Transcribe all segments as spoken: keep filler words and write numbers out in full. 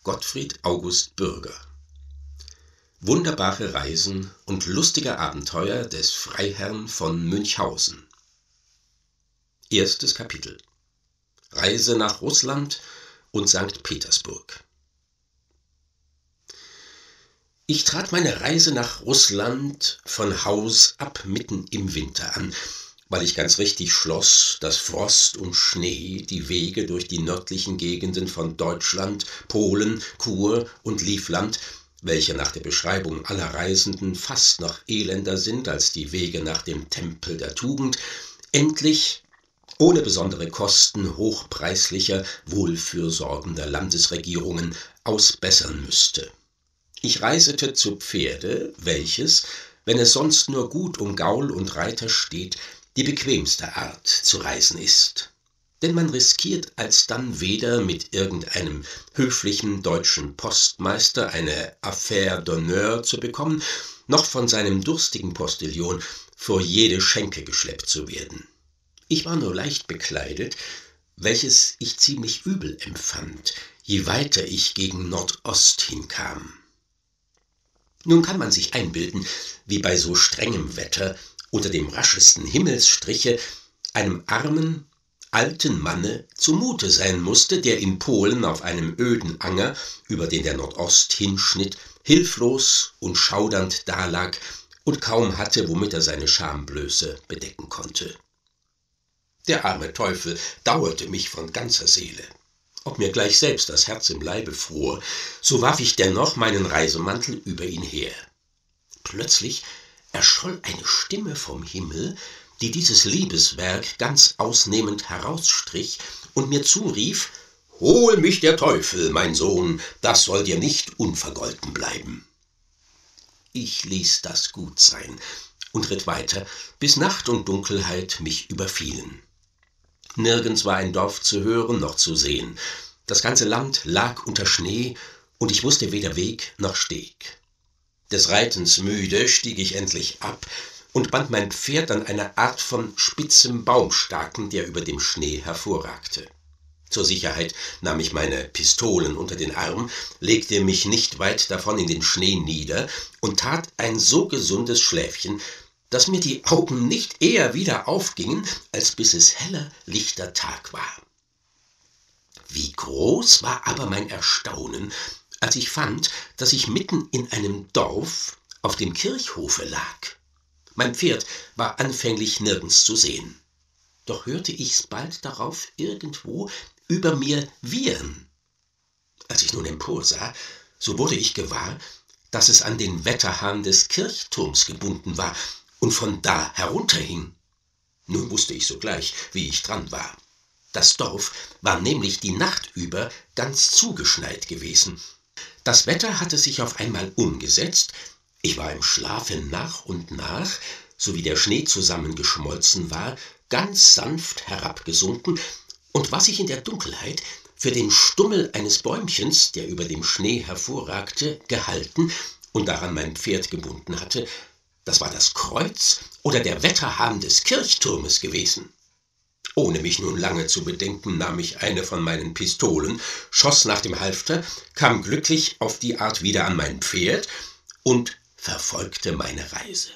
Gottfried August Bürger. Wunderbare Reisen und lustige Abenteuer des Freiherrn von Münchhausen. Erstes Kapitel. Reise nach Russland und Sankt Petersburg. Ich trat meine Reise nach Russland von Haus ab mitten im Winter an, weil ich ganz richtig schloss, dass Frost und Schnee die Wege durch die nördlichen Gegenden von Deutschland, Polen, Kur und Livland, welche nach der Beschreibung aller Reisenden fast noch elender sind als die Wege nach dem Tempel der Tugend, endlich ohne besondere Kosten hochpreislicher, wohlfürsorgender Landesregierungen ausbessern müsste. Ich reisete zu Pferde, welches, wenn es sonst nur gut um Gaul und Reiter steht, die bequemste Art zu reisen ist. Denn man riskiert alsdann weder mit irgendeinem höflichen deutschen Postmeister eine Affaire d'honneur zu bekommen, noch von seinem durstigen Postillon vor jede Schenke geschleppt zu werden. Ich war nur leicht bekleidet, welches ich ziemlich übel empfand, je weiter ich gegen Nordost hinkam. Nun kann man sich einbilden, wie bei so strengem Wetter unter dem raschesten Himmelsstriche einem armen, alten Manne zumute sein musste, der in Polen auf einem öden Anger, über den der Nordost hinschnitt, hilflos und schaudernd dalag und kaum hatte, womit er seine Schamblöße bedecken konnte. Der arme Teufel dauerte mich von ganzer Seele. Ob mir gleich selbst das Herz im Leibe fror, so warf ich dennoch meinen Reisemantel über ihn her. Plötzlich erscholl eine Stimme vom Himmel, die dieses Liebeswerk ganz ausnehmend herausstrich und mir zurief: »Hol mich der Teufel, mein Sohn, das soll dir nicht unvergolten bleiben.« Ich ließ das gut sein und ritt weiter, bis Nacht und Dunkelheit mich überfielen. Nirgends war ein Dorf zu hören noch zu sehen. Das ganze Land lag unter Schnee, und ich wusste weder Weg noch Steg. Des Reitens müde stieg ich endlich ab und band mein Pferd an eine Art von spitzem Baumstaken, der über dem Schnee hervorragte. Zur Sicherheit nahm ich meine Pistolen unter den Arm, legte mich nicht weit davon in den Schnee nieder und tat ein so gesundes Schläfchen, dass mir die Augen nicht eher wieder aufgingen, als bis es heller, lichter Tag war. Wie groß war aber mein Erstaunen, als ich fand, dass ich mitten in einem Dorf auf dem Kirchhofe lag. Mein Pferd war anfänglich nirgends zu sehen. Doch hörte ich's bald darauf irgendwo über mir wiehern. Als ich nun emporsah, so wurde ich gewahr, dass es an den Wetterhahn des Kirchturms gebunden war und von da herunterhing. Nun wusste ich sogleich, wie ich dran war. Das Dorf war nämlich die Nacht über ganz zugeschneit gewesen. Das Wetter hatte sich auf einmal umgesetzt, ich war im Schlafe nach und nach, so wie der Schnee zusammengeschmolzen war, ganz sanft herabgesunken, und was ich in der Dunkelheit für den Stummel eines Bäumchens, der über dem Schnee hervorragte, gehalten und daran mein Pferd gebunden hatte, das war das Kreuz oder der Wetterhahn des Kirchturmes gewesen. Ohne mich nun lange zu bedenken, nahm ich eine von meinen Pistolen, schoss nach dem Halfter, kam glücklich auf die Art wieder an mein Pferd und verfolgte meine Reise.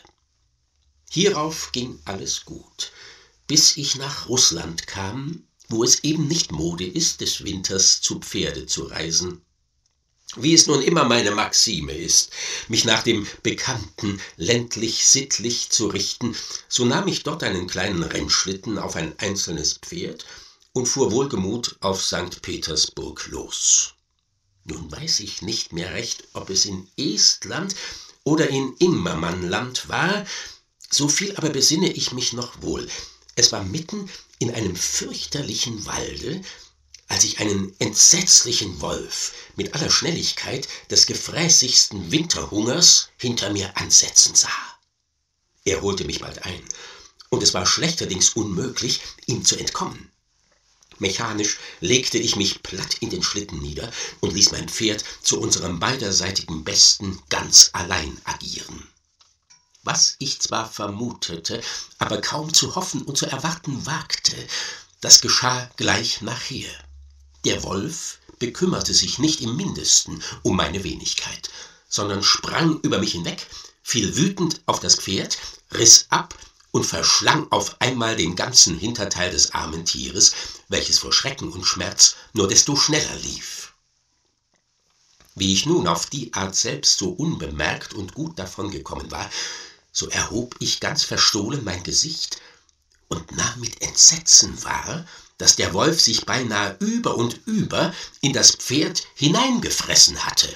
Hierauf ging alles gut, bis ich nach Russland kam, wo es eben nicht Mode ist, des Winters zu Pferde zu reisen. Wie es nun immer meine Maxime ist, mich nach dem Bekannten ländlich-sittlich zu richten, so nahm ich dort einen kleinen Rennschlitten auf ein einzelnes Pferd und fuhr wohlgemut auf Sankt Petersburg los. Nun weiß ich nicht mehr recht, ob es in Estland oder in Ingermannland war, so viel aber besinne ich mich noch wohl. Es war mitten in einem fürchterlichen Walde, als ich einen entsetzlichen Wolf mit aller Schnelligkeit des gefräßigsten Winterhungers hinter mir ansetzen sah. Er holte mich bald ein, und es war schlechterdings unmöglich, ihm zu entkommen. Mechanisch legte ich mich platt in den Schlitten nieder und ließ mein Pferd zu unserem beiderseitigen Besten ganz allein agieren. Was ich zwar vermutete, aber kaum zu hoffen und zu erwarten wagte, das geschah gleich nachher. Der Wolf bekümmerte sich nicht im Mindesten um meine Wenigkeit, sondern sprang über mich hinweg, fiel wütend auf das Pferd, riss ab und verschlang auf einmal den ganzen Hinterteil des armen Tieres, welches vor Schrecken und Schmerz nur desto schneller lief. Wie ich nun auf die Art selbst so unbemerkt und gut davongekommen war, so erhob ich ganz verstohlen mein Gesicht und nahm mit Entsetzen wahr, dass der Wolf sich beinahe über und über in das Pferd hineingefressen hatte.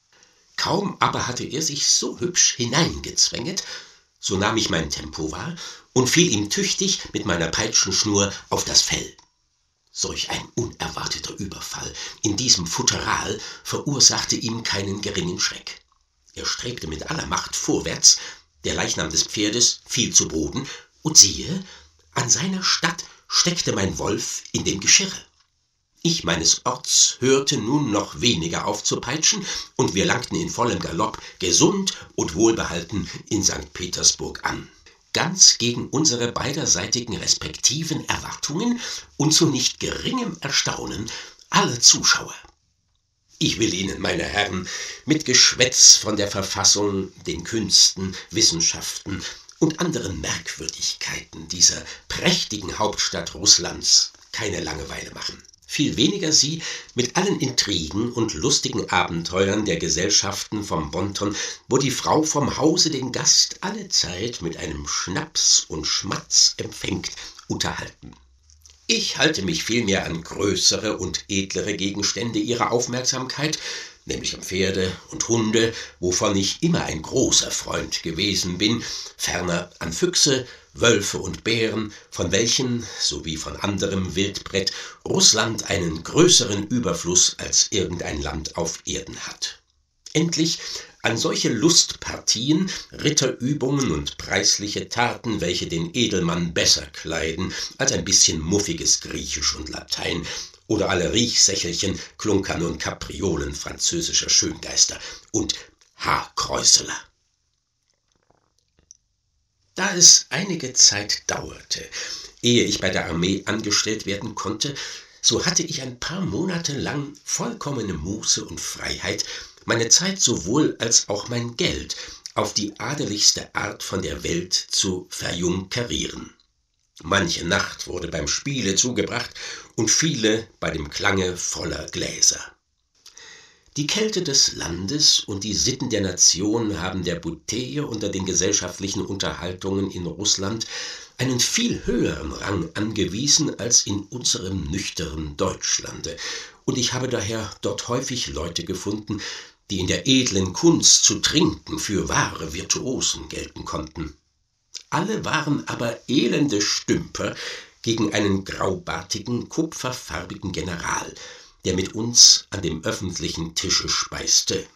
Kaum aber hatte er sich so hübsch hineingezwänget, so nahm ich mein Tempo wahr und fiel ihm tüchtig mit meiner Peitschenschnur auf das Fell. Solch ein unerwarteter Überfall in diesem Futteral verursachte ihm keinen geringen Schreck. Er strebte mit aller Macht vorwärts, der Leichnam des Pferdes fiel zu Boden, und siehe, an seiner Statt steckte mein Wolf in dem Geschirre. Ich meines Orts hörte nun noch weniger auf zu peitschen, und wir langten in vollem Galopp, gesund und wohlbehalten, in Sankt Petersburg an. Ganz gegen unsere beiderseitigen respektiven Erwartungen und zu nicht geringem Erstaunen aller Zuschauer. Ich will Ihnen, meine Herren, mit Geschwätz von der Verfassung, den Künsten, Wissenschaften und anderen Merkwürdigkeiten dieser prächtigen Hauptstadt Russlands keine Langeweile machen. Viel weniger sie mit allen Intrigen und lustigen Abenteuern der Gesellschaften vom Bonton, wo die Frau vom Hause den Gast allezeit mit einem Schnaps und Schmatz empfängt, unterhalten. Ich halte mich vielmehr an größere und edlere Gegenstände ihrer Aufmerksamkeit, nämlich an Pferde und Hunde, wovon ich immer ein großer Freund gewesen bin, ferner an Füchse, Wölfe und Bären, von welchen, sowie von anderem Wildbret, Russland einen größeren Überfluss als irgendein Land auf Erden hat. Endlich an solche Lustpartien, Ritterübungen und preisliche Taten, welche den Edelmann besser kleiden als ein bisschen muffiges Griechisch und Latein oder alle Riechsächelchen, Klunkern und Kapriolen französischer Schöngeister und Haarkräuseler. Da es einige Zeit dauerte, ehe ich bei der Armee angestellt werden konnte, so hatte ich ein paar Monate lang vollkommene Muße und Freiheit, meine Zeit sowohl als auch mein Geld auf die adeligste Art von der Welt zu verjunkerieren. Manche Nacht wurde beim Spiele zugebracht und viele bei dem Klange voller Gläser. Die Kälte des Landes und die Sitten der Nation haben der Bouteille unter den gesellschaftlichen Unterhaltungen in Russland einen viel höheren Rang angewiesen als in unserem nüchternen Deutschlande, und ich habe daher dort häufig Leute gefunden, die in der edlen Kunst zu trinken für wahre Virtuosen gelten konnten. Alle waren aber elende Stümper gegen einen graubärtigen, kupferfarbigen General, der mit uns an dem öffentlichen Tische speiste.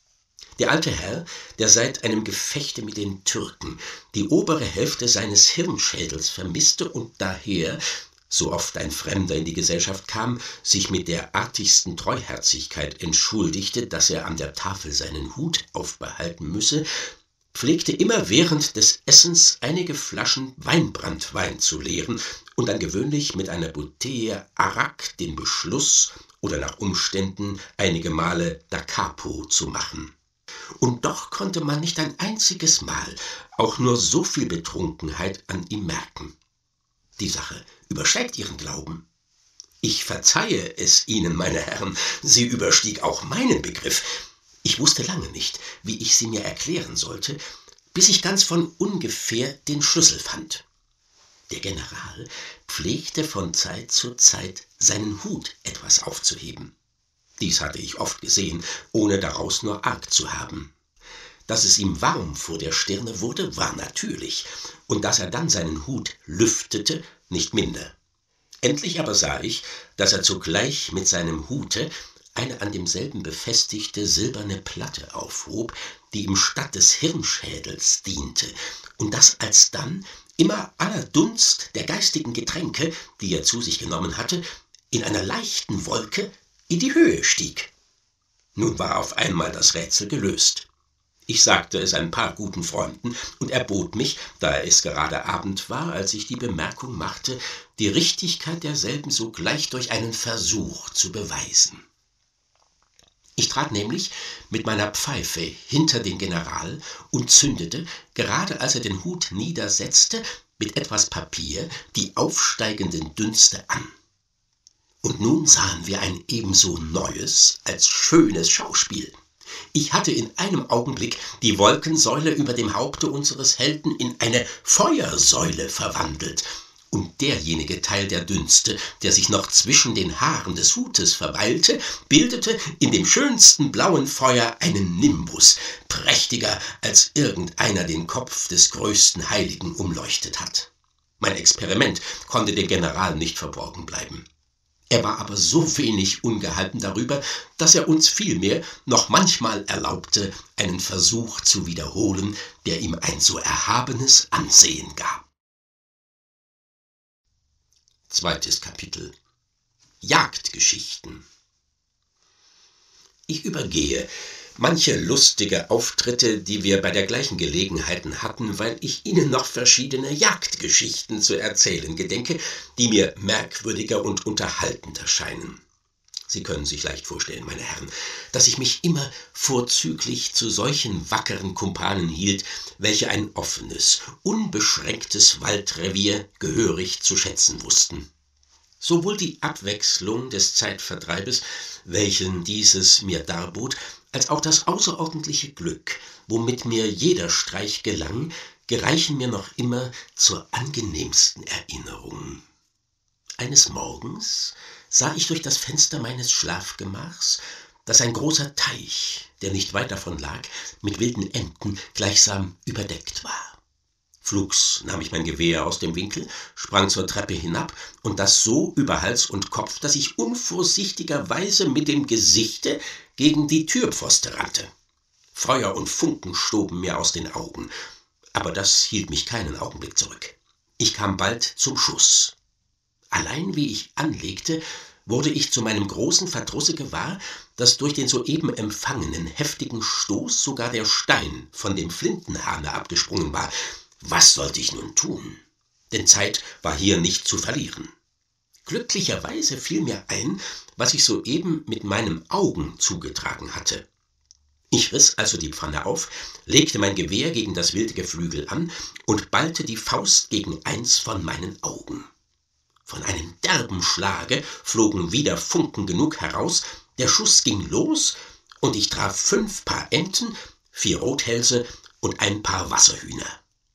Der alte Herr, der seit einem Gefechte mit den Türken die obere Hälfte seines Hirnschädels vermisste und daher, so oft ein Fremder in die Gesellschaft kam, sich mit der artigsten Treuherzigkeit entschuldigte, dass er an der Tafel seinen Hut aufbehalten müsse, pflegte immer während des Essens einige Flaschen Weinbranntwein zu leeren und dann gewöhnlich mit einer Bouteille Arak den Beschluss oder nach Umständen einige Male Da Capo zu machen. Und doch konnte man nicht ein einziges Mal auch nur so viel Betrunkenheit an ihm merken. Die Sache übersteigt Ihren Glauben. Ich verzeihe es Ihnen, meine Herren, sie überstieg auch meinen Begriff. Ich wusste lange nicht, wie ich sie mir erklären sollte, bis ich ganz von ungefähr den Schlüssel fand. Der General pflegte von Zeit zu Zeit seinen Hut etwas aufzuheben. Dies hatte ich oft gesehen, ohne daraus nur arg zu haben. Dass es ihm warm vor der Stirne wurde, war natürlich, und dass er dann seinen Hut lüftete, nicht minder. Endlich aber sah ich, dass er zugleich mit seinem Hute eine an demselben befestigte silberne Platte aufhob, die ihm statt des Hirnschädels diente, und dass alsdann immer aller Dunst der geistigen Getränke, die er zu sich genommen hatte, in einer leichten Wolke in die Höhe stieg. Nun war auf einmal das Rätsel gelöst. Ich sagte es ein paar guten Freunden und erbot mich, da es gerade Abend war, als ich die Bemerkung machte, die Richtigkeit derselben sogleich durch einen Versuch zu beweisen. Ich trat nämlich mit meiner Pfeife hinter den General und zündete, gerade als er den Hut niedersetzte, mit etwas Papier die aufsteigenden Dünste an. Und nun sahen wir ein ebenso neues als schönes Schauspiel. Ich hatte in einem Augenblick die Wolkensäule über dem Haupte unseres Helden in eine Feuersäule verwandelt, und derjenige Teil der Dünste, der sich noch zwischen den Haaren des Hutes verweilte, bildete in dem schönsten blauen Feuer einen Nimbus, prächtiger als irgendeiner den Kopf des größten Heiligen umleuchtet hat. Mein Experiment konnte dem General nicht verborgen bleiben. Er war aber so wenig ungehalten darüber, dass er uns vielmehr noch manchmal erlaubte, einen Versuch zu wiederholen, der ihm ein so erhabenes Ansehen gab. Zweites Kapitel: Jagdgeschichten. Ich übergehe manche lustige Auftritte, die wir bei der gleichen Gelegenheiten hatten, weil ich Ihnen noch verschiedene Jagdgeschichten zu erzählen gedenke, die mir merkwürdiger und unterhaltender scheinen. Sie können sich leicht vorstellen, meine Herren, dass ich mich immer vorzüglich zu solchen wackeren Kumpanen hielt, welche ein offenes, unbeschränktes Waldrevier gehörig zu schätzen wussten. Sowohl die Abwechslung des Zeitvertreibes, welchen dieses mir darbot, als auch das außerordentliche Glück, womit mir jeder Streich gelang, gereichen mir noch immer zur angenehmsten Erinnerung. Eines Morgens sah ich durch das Fenster meines Schlafgemachs, dass ein großer Teich, der nicht weit davon lag, mit wilden Enten gleichsam überdeckt war. Flugs nahm ich mein Gewehr aus dem Winkel, sprang zur Treppe hinab, und das so über Hals und Kopf, dass ich unvorsichtigerweise mit dem Gesichte gegen die Türpfoste rannte. Feuer und Funken stoben mir aus den Augen, aber das hielt mich keinen Augenblick zurück. Ich kam bald zum Schuss. Allein wie ich anlegte, wurde ich zu meinem großen Verdrusse gewahr, dass durch den soeben empfangenen heftigen Stoß sogar der Stein von dem Flintenhahne abgesprungen war. Was sollte ich nun tun? Denn Zeit war hier nicht zu verlieren. Glücklicherweise fiel mir ein, was ich soeben mit meinen Augen zugetragen hatte. Ich riss also die Pfanne auf, legte mein Gewehr gegen das wilde Geflügel an und ballte die Faust gegen eins von meinen Augen. Von einem derben Schlage flogen wieder Funken genug heraus, der Schuss ging los, und ich traf fünf Paar Enten, vier Rothälse und ein Paar Wasserhühner.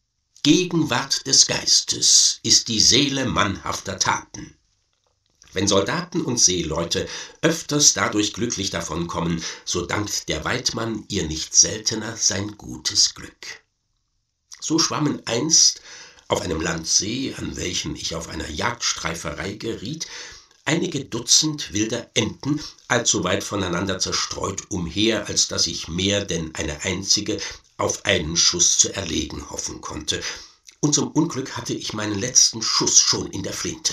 Gegenwart des Geistes ist die Seele mannhafter Taten. Wenn Soldaten und Seeleute öfters dadurch glücklich davonkommen, so dankt der Weidmann ihr nicht seltener sein gutes Glück. So schwammen einst auf einem Landsee, an welchem ich auf einer Jagdstreiferei geriet, einige Dutzend wilder Enten, allzu weit voneinander zerstreut umher, als dass ich mehr denn eine einzige auf einen Schuss zu erlegen hoffen konnte, und zum Unglück hatte ich meinen letzten Schuss schon in der Flinte.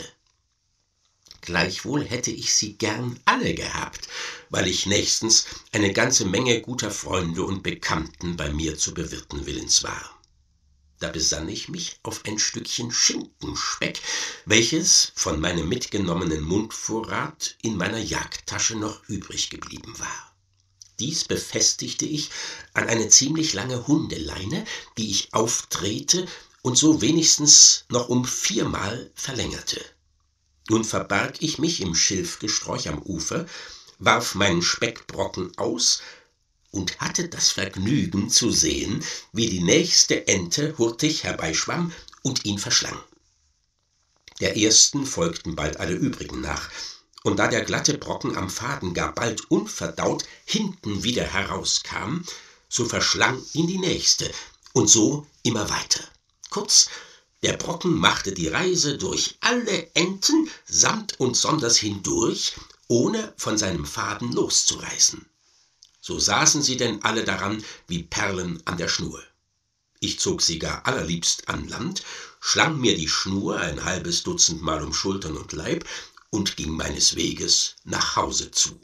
Gleichwohl hätte ich sie gern alle gehabt, weil ich nächstens eine ganze Menge guter Freunde und Bekannten bei mir zu bewirten willens war. Da besann ich mich auf ein Stückchen Schinkenspeck, welches von meinem mitgenommenen Mundvorrat in meiner Jagdtasche noch übrig geblieben war. Dies befestigte ich an eine ziemlich lange Hundeleine, die ich aufdrehte und so wenigstens noch um viermal verlängerte. Nun verbarg ich mich im Schilfgesträuch am Ufer, warf meinen Speckbrocken aus und hatte das Vergnügen zu sehen, wie die nächste Ente hurtig herbeischwamm und ihn verschlang. Der ersten folgten bald alle übrigen nach, und da der glatte Brocken am Faden gar bald unverdaut hinten wieder herauskam, so verschlang ihn die nächste, und so immer weiter. Kurz, der Brocken machte die Reise durch alle Enten samt und sonders hindurch, ohne von seinem Faden loszureißen. So saßen sie denn alle daran wie Perlen an der Schnur. Ich zog sie gar allerliebst an Land, schlang mir die Schnur ein halbes Dutzend Mal um Schultern und Leib und ging meines Weges nach Hause zu.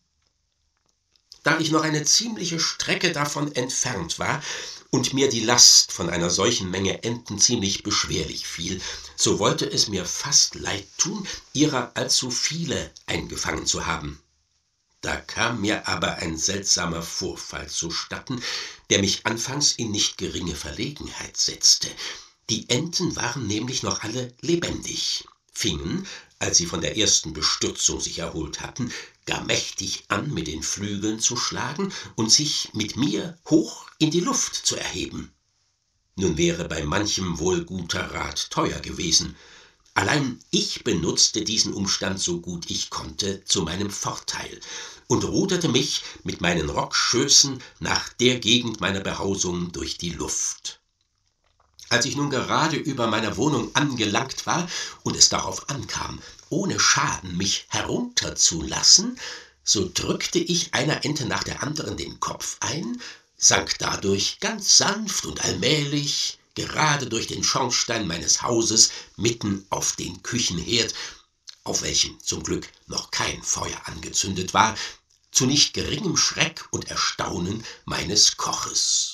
Da ich noch eine ziemliche Strecke davon entfernt war und mir die Last von einer solchen Menge Enten ziemlich beschwerlich fiel, so wollte es mir fast leid tun, ihrer allzu viele eingefangen zu haben. Da kam mir aber ein seltsamer Vorfall zustatten, der mich anfangs in nicht geringe Verlegenheit setzte. Die Enten waren nämlich noch alle lebendig, fingen, als sie von der ersten Bestürzung sich erholt hatten, gar mächtig an, mit den Flügeln zu schlagen und sich mit mir hoch in die Luft zu erheben. Nun wäre bei manchem wohl guter Rat teuer gewesen. Allein ich benutzte diesen Umstand so gut ich konnte zu meinem Vorteil und ruderte mich mit meinen Rockschößen nach der Gegend meiner Behausung durch die Luft. Als ich nun gerade über meiner Wohnung angelangt war und es darauf ankam, ohne Schaden mich herunterzulassen, so drückte ich einer Ente nach der anderen den Kopf ein, sank dadurch ganz sanft und allmählich gerade durch den Schornstein meines Hauses mitten auf den Küchenherd, auf welchem zum Glück noch kein Feuer angezündet war, zu nicht geringem Schreck und Erstaunen meines Koches.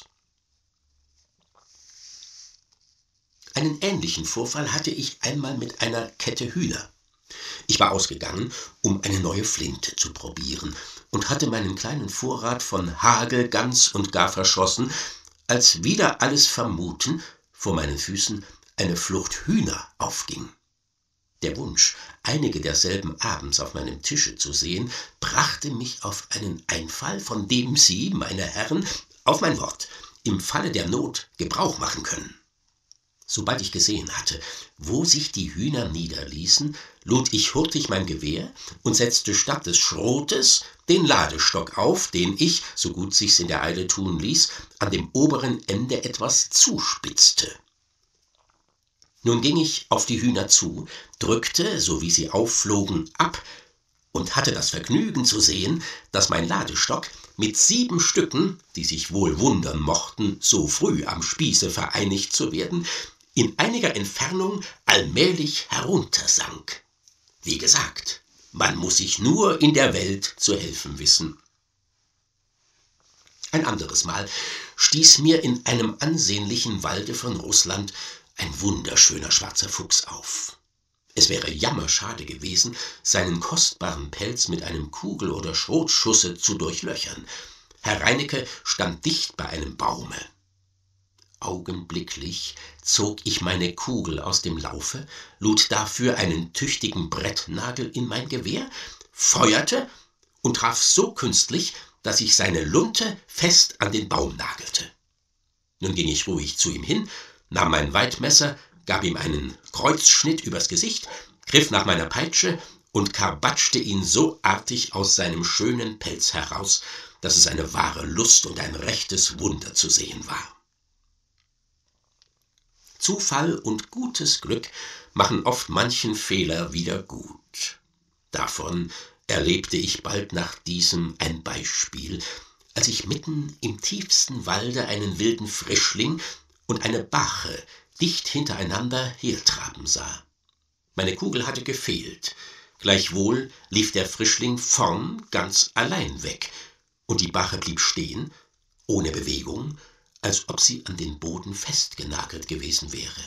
Einen ähnlichen Vorfall hatte ich einmal mit einer Kette Hühner. Ich war ausgegangen, um eine neue Flinte zu probieren, und hatte meinen kleinen Vorrat von Hagel ganz und gar verschossen, als wider alles Vermuten vor meinen Füßen eine Flucht Hühner aufging. Der Wunsch, einige derselben abends auf meinem Tische zu sehen, brachte mich auf einen Einfall, von dem Sie, meine Herren, auf mein Wort, im Falle der Not Gebrauch machen können. Sobald ich gesehen hatte, wo sich die Hühner niederließen, lud ich hurtig mein Gewehr und setzte statt des Schrotes den Ladestock auf, den ich, so gut sich's in der Eile tun ließ, an dem oberen Ende etwas zuspitzte. Nun ging ich auf die Hühner zu, drückte, so wie sie aufflogen, ab und hatte das Vergnügen zu sehen, dass mein Ladestock mit sieben Stücken, die sich wohl wundern mochten, so früh am Spieße vereinigt zu werden, in einiger Entfernung allmählich heruntersank. Wie gesagt, man muss sich nur in der Welt zu helfen wissen. Ein anderes Mal stieß mir in einem ansehnlichen Walde von Russland ein wunderschöner schwarzer Fuchs auf. Es wäre jammerschade gewesen, seinen kostbaren Pelz mit einem Kugel- oder Schrotschusse zu durchlöchern. Herr Reinecke stand dicht bei einem Baume. Augenblicklich zog ich meine Kugel aus dem Laufe, lud dafür einen tüchtigen Brettnagel in mein Gewehr, feuerte und traf so künstlich, dass ich seine Lunte fest an den Baum nagelte. Nun ging ich ruhig zu ihm hin, nahm mein Weidmesser, gab ihm einen Kreuzschnitt übers Gesicht, griff nach meiner Peitsche und karbatschte ihn so artig aus seinem schönen Pelz heraus, dass es eine wahre Lust und ein rechtes Wunder zu sehen war. Zufall und gutes Glück machen oft manchen Fehler wieder gut. Davon erlebte ich bald nach diesem ein Beispiel, als ich mitten im tiefsten Walde einen wilden Frischling und eine Bache dicht hintereinander hertraben sah. Meine Kugel hatte gefehlt, gleichwohl lief der Frischling vorn ganz allein weg, und die Bache blieb stehen, ohne Bewegung, als ob sie an den Boden festgenagelt gewesen wäre.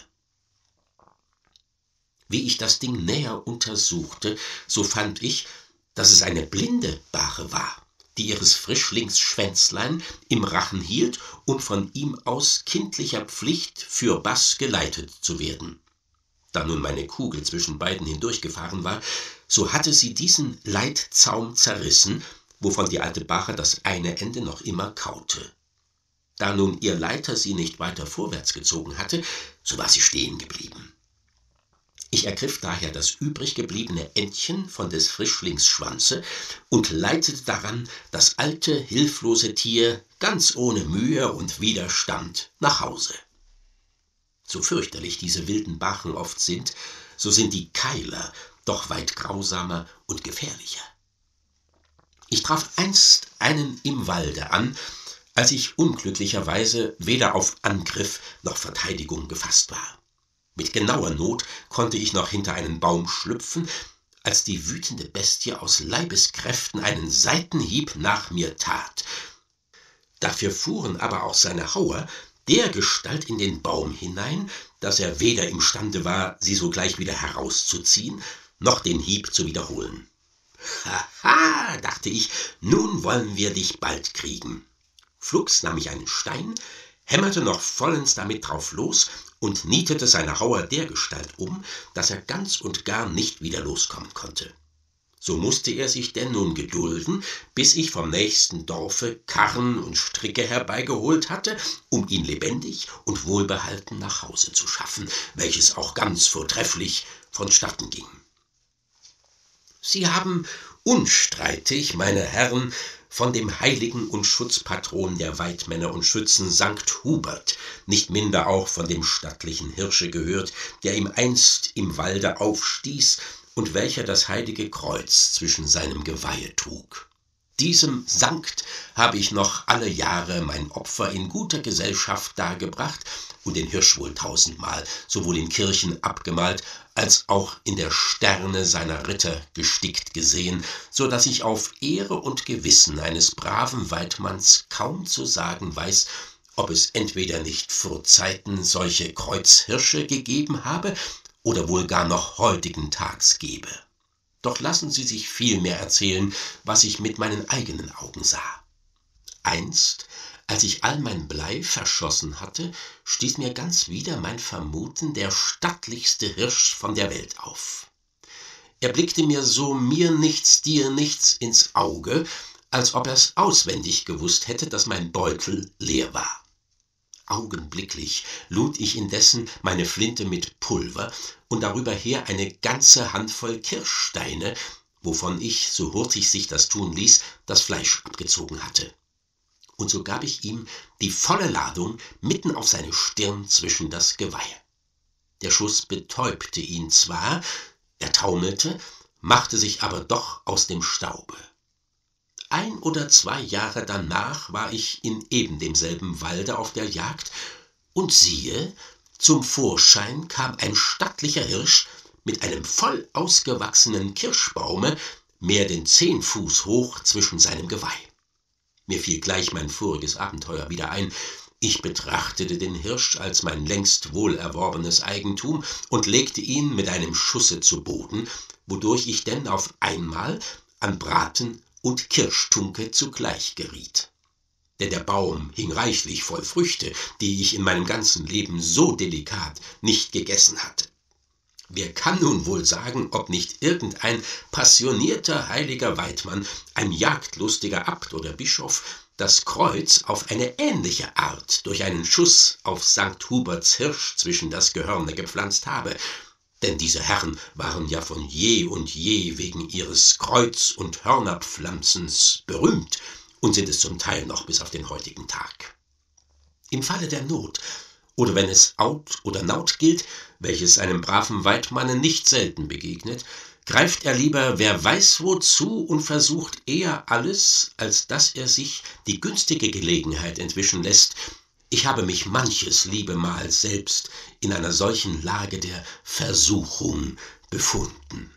Wie ich das Ding näher untersuchte, so fand ich, dass es eine blinde Bache war, die ihres Frischlings Schwänzlein im Rachen hielt, um von ihm aus kindlicher Pflicht fürbaß geleitet zu werden. Da nun meine Kugel zwischen beiden hindurchgefahren war, so hatte sie diesen Leitzaum zerrissen, wovon die alte Bache das eine Ende noch immer kaute. Da nun ihr Leiter sie nicht weiter vorwärts gezogen hatte, so war sie stehen geblieben. Ich ergriff daher das übrig gebliebene Endchen von des Frischlings Schwanze und leitete daran das alte, hilflose Tier ganz ohne Mühe und Widerstand nach Hause. So fürchterlich diese wilden Bachen oft sind, so sind die Keiler doch weit grausamer und gefährlicher. Ich traf einst einen im Walde an, als ich unglücklicherweise weder auf Angriff noch Verteidigung gefasst war. Mit genauer Not konnte ich noch hinter einen Baum schlüpfen, als die wütende Bestie aus Leibeskräften einen Seitenhieb nach mir tat. Dafür fuhren aber auch seine Hauer dergestalt in den Baum hinein, dass er weder imstande war, sie sogleich wieder herauszuziehen, noch den Hieb zu wiederholen. Haha, dachte ich, nun wollen wir dich bald kriegen. Flugs nahm ich einen Stein, hämmerte noch vollends damit drauf los und nietete seine Hauer dergestalt um, dass er ganz und gar nicht wieder loskommen konnte. So musste er sich denn nun gedulden, bis ich vom nächsten Dorfe Karren und Stricke herbeigeholt hatte, um ihn lebendig und wohlbehalten nach Hause zu schaffen, welches auch ganz vortrefflich vonstatten ging. Sie haben unstreitig, meine Herren, von dem Heiligen und Schutzpatron der Weidmänner und Schützen Sankt Hubert, nicht minder auch von dem stattlichen Hirsche gehört, der ihm einst im Walde aufstieß und welcher das heilige Kreuz zwischen seinem Geweihe trug. Diesem Sankt habe ich noch alle Jahre mein Opfer in guter Gesellschaft dargebracht und den Hirsch wohl tausendmal, sowohl in Kirchen abgemalt, als auch in der Sterne seiner Ritter gestickt gesehen, so dass ich auf Ehre und Gewissen eines braven Weidmanns kaum zu sagen weiß, ob es entweder nicht vor Zeiten solche Kreuzhirsche gegeben habe oder wohl gar noch heutigen Tags gebe. Doch lassen Sie sich vielmehr erzählen, was ich mit meinen eigenen Augen sah. Einst, als ich all mein Blei verschossen hatte, stieß mir ganz wieder mein Vermuten der stattlichste Hirsch von der Welt auf. Er blickte mir so mir nichts, dir nichts ins Auge, als ob er's auswendig gewusst hätte, dass mein Beutel leer war. Augenblicklich lud ich indessen meine Flinte mit Pulver und darüber her eine ganze Handvoll Kirschsteine, wovon ich, so hurtig sich das tun ließ, das Fleisch abgezogen hatte. Und so gab ich ihm die volle Ladung mitten auf seine Stirn zwischen das Geweihe. Der Schuss betäubte ihn zwar, er taumelte, machte sich aber doch aus dem Staube. Ein oder zwei Jahre danach war ich in eben demselben Walde auf der Jagd, und siehe, zum Vorschein kam ein stattlicher Hirsch mit einem voll ausgewachsenen Kirschbaume, mehr denn zehn Fuß hoch zwischen seinem Geweih. Mir fiel gleich mein voriges Abenteuer wieder ein. Ich betrachtete den Hirsch als mein längst wohlerworbenes Eigentum und legte ihn mit einem Schusse zu Boden, wodurch ich denn auf einmal an Braten und Kirschtunke zugleich geriet. Denn der Baum hing reichlich voll Früchte, die ich in meinem ganzen Leben so delikat nicht gegessen hatte. Wer kann nun wohl sagen, ob nicht irgendein passionierter heiliger Weidmann, ein jagdlustiger Abt oder Bischof, das Kreuz auf eine ähnliche Art durch einen Schuss auf Sankt Huberts Hirsch zwischen das Gehörne gepflanzt habe? Denn diese Herren waren ja von je und je wegen ihres Kreuz- und Hörnerpflanzens berühmt und sind es zum Teil noch bis auf den heutigen Tag. Im Falle der Not, oder wenn es Out oder Naut gilt, welches einem braven Weidmanne nicht selten begegnet, greift er lieber wer weiß wozu und versucht eher alles, als dass er sich die günstige Gelegenheit entwischen lässt. Ich habe mich manches liebe Mal selbst in einer solchen Lage der Versuchung befunden.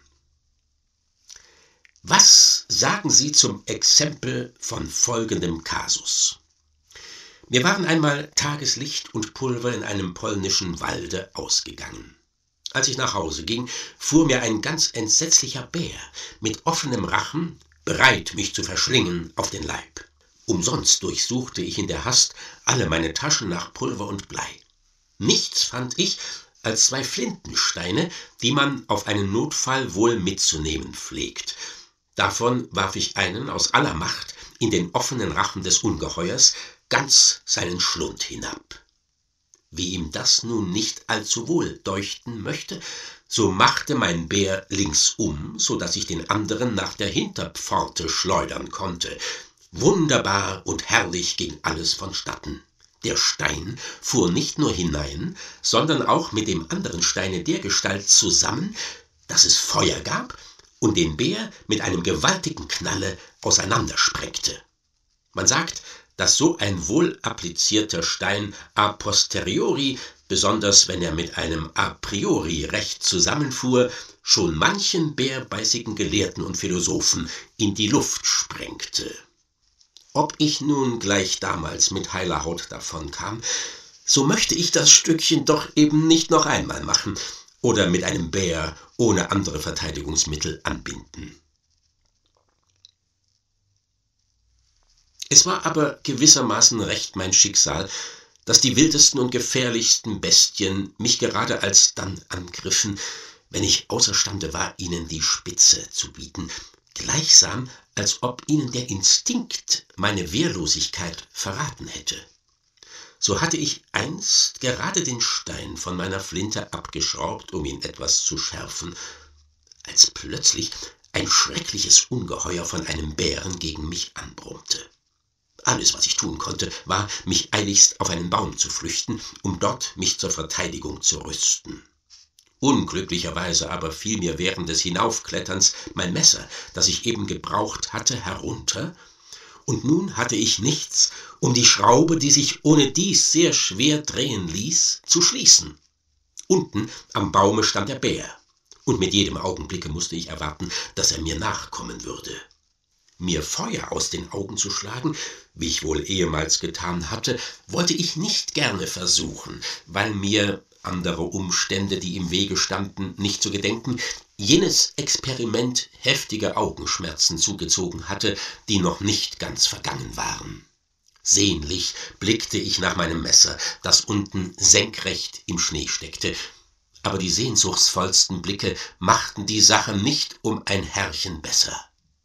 Was sagen Sie zum Exempel von folgendem Kasus? Mir waren einmal Tageslicht und Pulver in einem polnischen Walde ausgegangen. Als ich nach Hause ging, fuhr mir ein ganz entsetzlicher Bär mit offenem Rachen, bereit, mich zu verschlingen, auf den Leib. Umsonst durchsuchte ich in der Hast alle meine Taschen nach Pulver und Blei. Nichts fand ich als zwei Flintensteine, die man auf einen Notfall wohl mitzunehmen pflegt. Davon warf ich einen aus aller Macht in den offenen Rachen des Ungeheuers, ganz seinen Schlund hinab. Wie ihm das nun nicht allzu wohl deuchten möchte, so machte mein Bär linksum, so dass ich den anderen nach der Hinterpforte schleudern konnte. Wunderbar und herrlich ging alles vonstatten. Der Stein fuhr nicht nur hinein, sondern auch mit dem anderen Steine dergestalt zusammen, dass es Feuer gab und den Bär mit einem gewaltigen Knalle auseinandersprengte. Man sagt, dass so ein wohl applizierter Stein a posteriori, besonders wenn er mit einem a priori recht zusammenfuhr, schon manchen bärbeißigen Gelehrten und Philosophen in die Luft sprengte. Ob ich nun gleich damals mit heiler Haut davonkam, so möchte ich das Stückchen doch eben nicht noch einmal machen oder mit einem Bär ohne andere Verteidigungsmittel anbinden. Es war aber gewissermaßen recht mein Schicksal, dass die wildesten und gefährlichsten Bestien mich gerade alsdann angriffen, wenn ich außerstande war, ihnen die Spitze zu bieten, gleichsam als ob ihnen der Instinkt meine Wehrlosigkeit verraten hätte. So hatte ich einst gerade den Stein von meiner Flinte abgeschraubt, um ihn etwas zu schärfen, als plötzlich ein schreckliches Ungeheuer von einem Bären gegen mich anbrummte. Alles, was ich tun konnte, war, mich eiligst auf einen Baum zu flüchten, um dort mich zur Verteidigung zu rüsten. Unglücklicherweise aber fiel mir während des Hinaufkletterns mein Messer, das ich eben gebraucht hatte, herunter, und nun hatte ich nichts, um die Schraube, die sich ohnedies sehr schwer drehen ließ, zu schließen. Unten am Baume stand der Bär, und mit jedem Augenblicke musste ich erwarten, dass er mir nachkommen würde. Mir Feuer aus den Augen zu schlagen, wie ich wohl ehemals getan hatte, wollte ich nicht gerne versuchen, weil mir andere Umstände, die im Wege standen, nicht zu gedenken, jenes Experiment heftige Augenschmerzen zugezogen hatte, die noch nicht ganz vergangen waren. Sehnlich blickte ich nach meinem Messer, das unten senkrecht im Schnee steckte, aber die sehnsuchtsvollsten Blicke machten die Sache nicht um ein Härchen besser.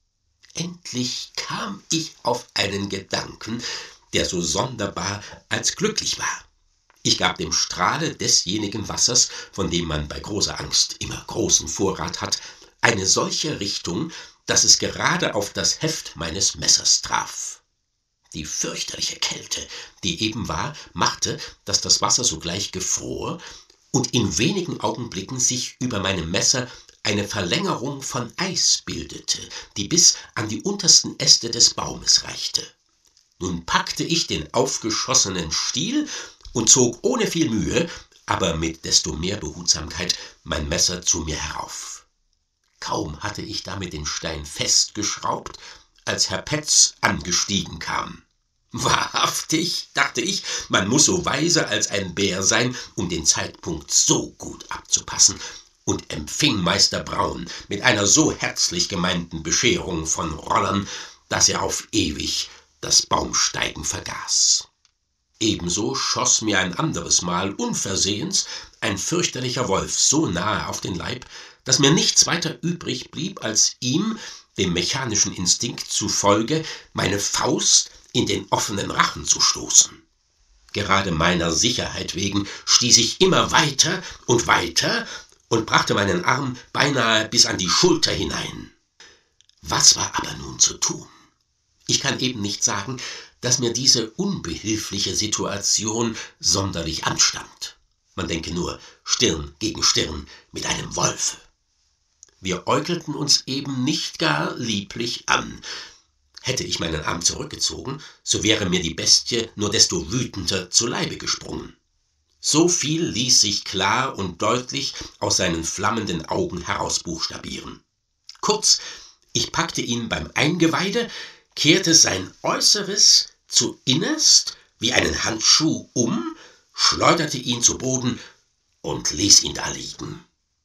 Endlich kam ich auf einen Gedanken, der so sonderbar als glücklich war. Ich gab dem Strahle desjenigen Wassers, von dem man bei großer Angst immer großen Vorrat hat, eine solche Richtung, dass es gerade auf das Heft meines Messers traf. Die fürchterliche Kälte, die eben war, machte, dass das Wasser sogleich gefror und in wenigen Augenblicken sich über meinem Messer eine Verlängerung von Eis bildete, die bis an die untersten Äste des Baumes reichte. Nun packte ich den aufgeschossenen Stiel und zog ohne viel Mühe, aber mit desto mehr Behutsamkeit, mein Messer zu mir herauf. Kaum hatte ich damit den Stein festgeschraubt, als Herr Pätz angestiegen kam. Wahrhaftig, dachte ich, man muß so weise als ein Bär sein, um den Zeitpunkt so gut abzupassen, und empfing Meister Braun mit einer so herzlich gemeinten Bescherung von Rollern, dass er auf ewig das Baumsteigen vergaß. Ebenso schoss mir ein anderes Mal unversehens ein fürchterlicher Wolf so nahe auf den Leib, dass mir nichts weiter übrig blieb, als ihm, dem mechanischen Instinkt zufolge, meine Faust in den offenen Rachen zu stoßen. Gerade meiner Sicherheit wegen stieß ich immer weiter und weiter und brachte meinen Arm beinahe bis an die Schulter hinein. Was war aber nun zu tun? Ich kann eben nicht sagen, dass mir diese unbehilfliche Situation sonderlich anstand. Man denke nur Stirn gegen Stirn mit einem Wolfe. Wir äugelten uns eben nicht gar lieblich an. Hätte ich meinen Arm zurückgezogen, so wäre mir die Bestie nur desto wütender zu Leibe gesprungen. So viel ließ sich klar und deutlich aus seinen flammenden Augen herausbuchstabieren. Kurz, ich packte ihn beim Eingeweide, kehrte sein Äußeres zu innerst wie einen Handschuh um, schleuderte ihn zu Boden und ließ ihn da liegen.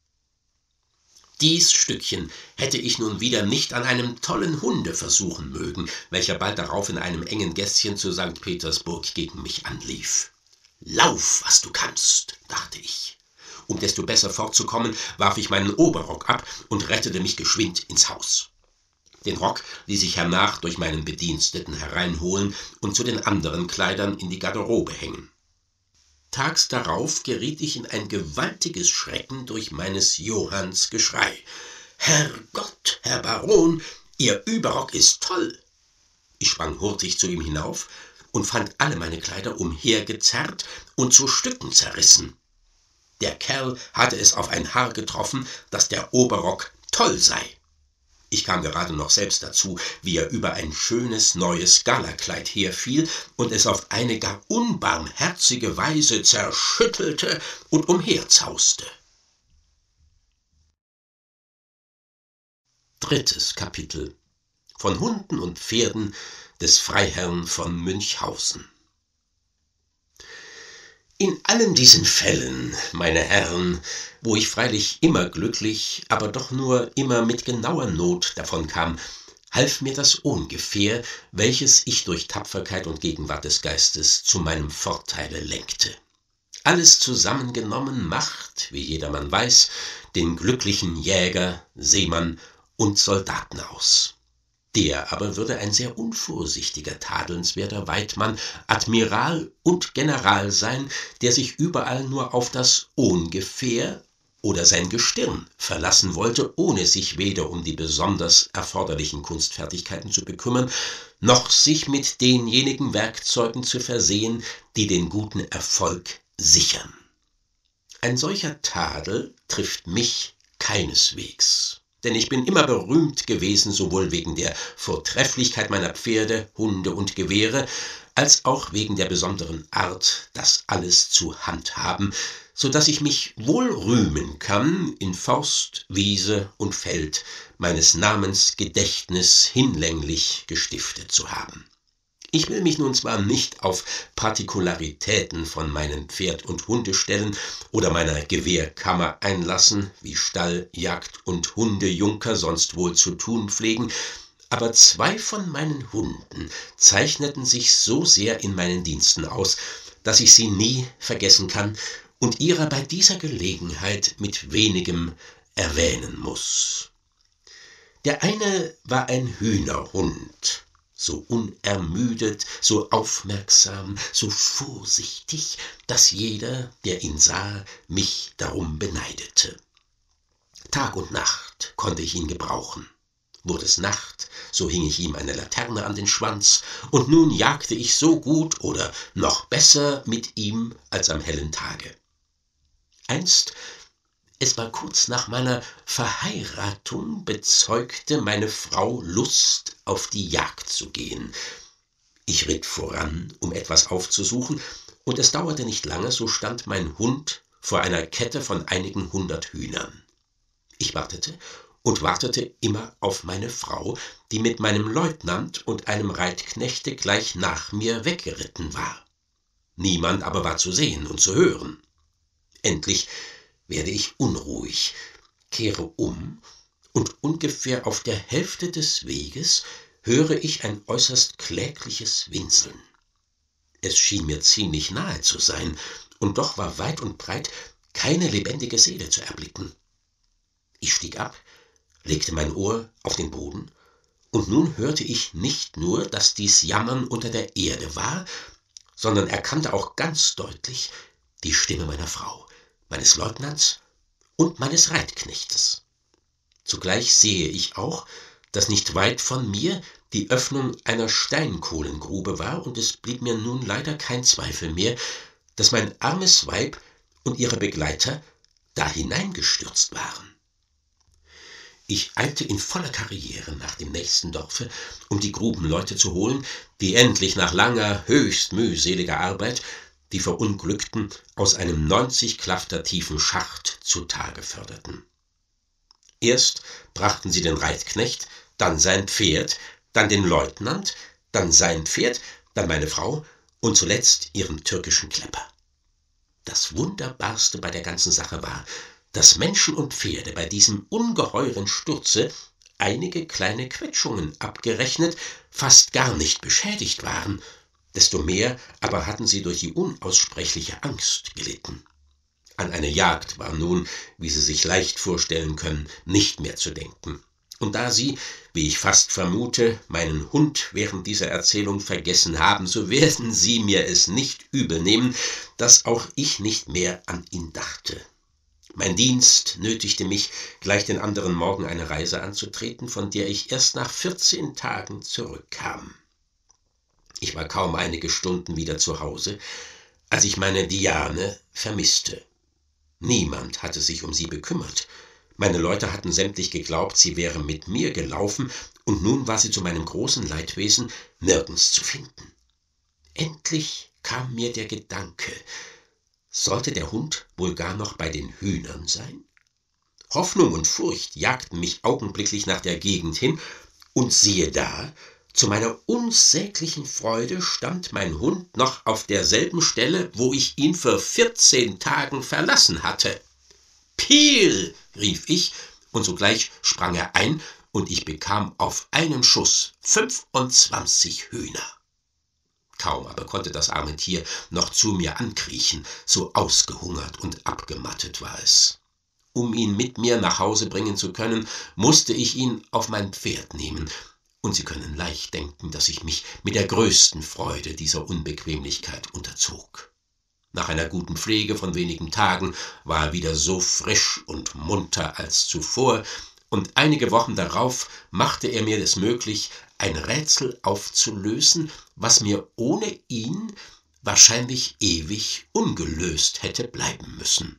Dies Stückchen hätte ich nun wieder nicht an einem tollen Hunde versuchen mögen, welcher bald darauf in einem engen Gässchen zu Sankt Petersburg gegen mich anlief. »Lauf, was du kannst«, dachte ich. Um desto besser fortzukommen, warf ich meinen Oberrock ab und rettete mich geschwind ins Haus. Den Rock ließ ich hernach durch meinen Bediensteten hereinholen und zu den anderen Kleidern in die Garderobe hängen. Tags darauf geriet ich in ein gewaltiges Schrecken durch meines Johanns Geschrei. »Herrgott, Herr Baron, Ihr Überrock ist toll!« Ich sprang hurtig zu ihm hinauf und fand alle meine Kleider umhergezerrt und zu Stücken zerrissen. Der Kerl hatte es auf ein Haar getroffen, dass der Oberrock toll sei. Ich kam gerade noch selbst dazu, wie er über ein schönes neues Galakleid herfiel und es auf eine gar unbarmherzige Weise zerschüttelte und umherzauste. Drittes Kapitel. Von Hunden und Pferden des Freiherrn von Münchhausen. In allen diesen Fällen, meine Herren, wo ich freilich immer glücklich, aber doch nur immer mit genauer Not davonkam, half mir das Ohngefähr, welches ich durch Tapferkeit und Gegenwart des Geistes zu meinem Vorteile lenkte. Alles zusammengenommen macht, wie jedermann weiß, den glücklichen Jäger, Seemann und Soldaten aus. Der aber würde ein sehr unvorsichtiger, tadelnswerter Weidmann, Admiral und General sein, der sich überall nur auf das Ohngefähr oder sein Gestirn verlassen wollte, ohne sich weder um die besonders erforderlichen Kunstfertigkeiten zu bekümmern, noch sich mit denjenigen Werkzeugen zu versehen, die den guten Erfolg sichern. Ein solcher Tadel trifft mich keineswegs, denn ich bin immer berühmt gewesen, sowohl wegen der Vortrefflichkeit meiner Pferde, Hunde und Gewehre, als auch wegen der besonderen Art, das alles zu handhaben, so dass ich mich wohl rühmen kann, in Forst, Wiese und Feld meines Namens Gedächtnis hinlänglich gestiftet zu haben. Ich will mich nun zwar nicht auf Partikularitäten von meinen Pferd- und Hundeställen oder meiner Gewehrkammer einlassen, wie Stall-, Jagd- und Hundejunker sonst wohl zu tun pflegen, aber zwei von meinen Hunden zeichneten sich so sehr in meinen Diensten aus, dass ich sie nie vergessen kann und ihrer bei dieser Gelegenheit mit wenigem erwähnen muss. Der eine war ein Hühnerhund, so unermüdet, so aufmerksam, so vorsichtig, dass jeder, der ihn sah, mich darum beneidete. Tag und Nacht konnte ich ihn gebrauchen. Wurde es Nacht, so hing ich ihm eine Laterne an den Schwanz, und nun jagte ich so gut oder noch besser mit ihm als am hellen Tage. Einst, es war kurz nach meiner Verheiratung, bezeugte meine Frau Lust, auf die Jagd zu gehen. Ich ritt voran, um etwas aufzusuchen, und es dauerte nicht lange, so stand mein Hund vor einer Kette von einigen hundert Hühnern. Ich wartete und wartete immer auf meine Frau, die mit meinem Leutnant und einem Reitknechte gleich nach mir weggeritten war. Niemand aber war zu sehen und zu hören. Endlich werde ich unruhig, kehre um, und ungefähr auf der Hälfte des Weges höre ich ein äußerst klägliches Winseln. Es schien mir ziemlich nahe zu sein, und doch war weit und breit keine lebendige Seele zu erblicken. Ich stieg ab, legte mein Ohr auf den Boden, und nun hörte ich nicht nur, dass dies Jammern unter der Erde war, sondern erkannte auch ganz deutlich die Stimme meiner Frau, meines Leutnants und meines Reitknechtes. Zugleich sehe ich auch, dass nicht weit von mir die Öffnung einer Steinkohlengrube war, und es blieb mir nun leider kein Zweifel mehr, dass mein armes Weib und ihre Begleiter da hineingestürzt waren. Ich eilte in voller Karriere nach dem nächsten Dorfe, um die Grubenleute zu holen, die endlich nach langer, höchst mühseliger Arbeit die Verunglückten aus einem neunzig Klafter tiefen Schacht zutage förderten. Erst brachten sie den Reitknecht, dann sein Pferd, dann den Leutnant, dann sein Pferd, dann meine Frau und zuletzt ihren türkischen Klepper. Das Wunderbarste bei der ganzen Sache war, dass Menschen und Pferde bei diesem ungeheuren Sturze, einige kleine Quetschungen abgerechnet, fast gar nicht beschädigt waren. Desto mehr aber hatten sie durch die unaussprechliche Angst gelitten. An eine Jagd war nun, wie Sie sich leicht vorstellen können, nicht mehr zu denken. Und da Sie, wie ich fast vermute, meinen Hund während dieser Erzählung vergessen haben, so werden Sie mir es nicht übel nehmen, dass auch ich nicht mehr an ihn dachte. Mein Dienst nötigte mich, gleich den anderen Morgen eine Reise anzutreten, von der ich erst nach vierzehn Tagen zurückkam. Ich war kaum einige Stunden wieder zu Hause, als ich meine Diane vermisste. Niemand hatte sich um sie bekümmert. Meine Leute hatten sämtlich geglaubt, sie wäre mit mir gelaufen, und nun war sie zu meinem großen Leidwesen nirgends zu finden. Endlich kam mir der Gedanke, sollte der Hund wohl gar noch bei den Hühnern sein? Hoffnung und Furcht jagten mich augenblicklich nach der Gegend hin, und siehe da, zu meiner unsäglichen Freude stand mein Hund noch auf derselben Stelle, wo ich ihn vor vierzehn Tagen verlassen hatte. »Piel«, rief ich, und sogleich sprang er ein und ich bekam auf einen Schuss fünfundzwanzig Hühner. Kaum aber konnte das arme Tier noch zu mir ankriechen, so ausgehungert und abgemattet war es. Um ihn mit mir nach Hause bringen zu können, musste ich ihn auf mein Pferd nehmen, und Sie können leicht denken, dass ich mich mit der größten Freude dieser Unbequemlichkeit unterzog. Nach einer guten Pflege von wenigen Tagen war er wieder so frisch und munter als zuvor, und einige Wochen darauf machte er mir es möglich, ein Rätsel aufzulösen, was mir ohne ihn wahrscheinlich ewig ungelöst hätte bleiben müssen.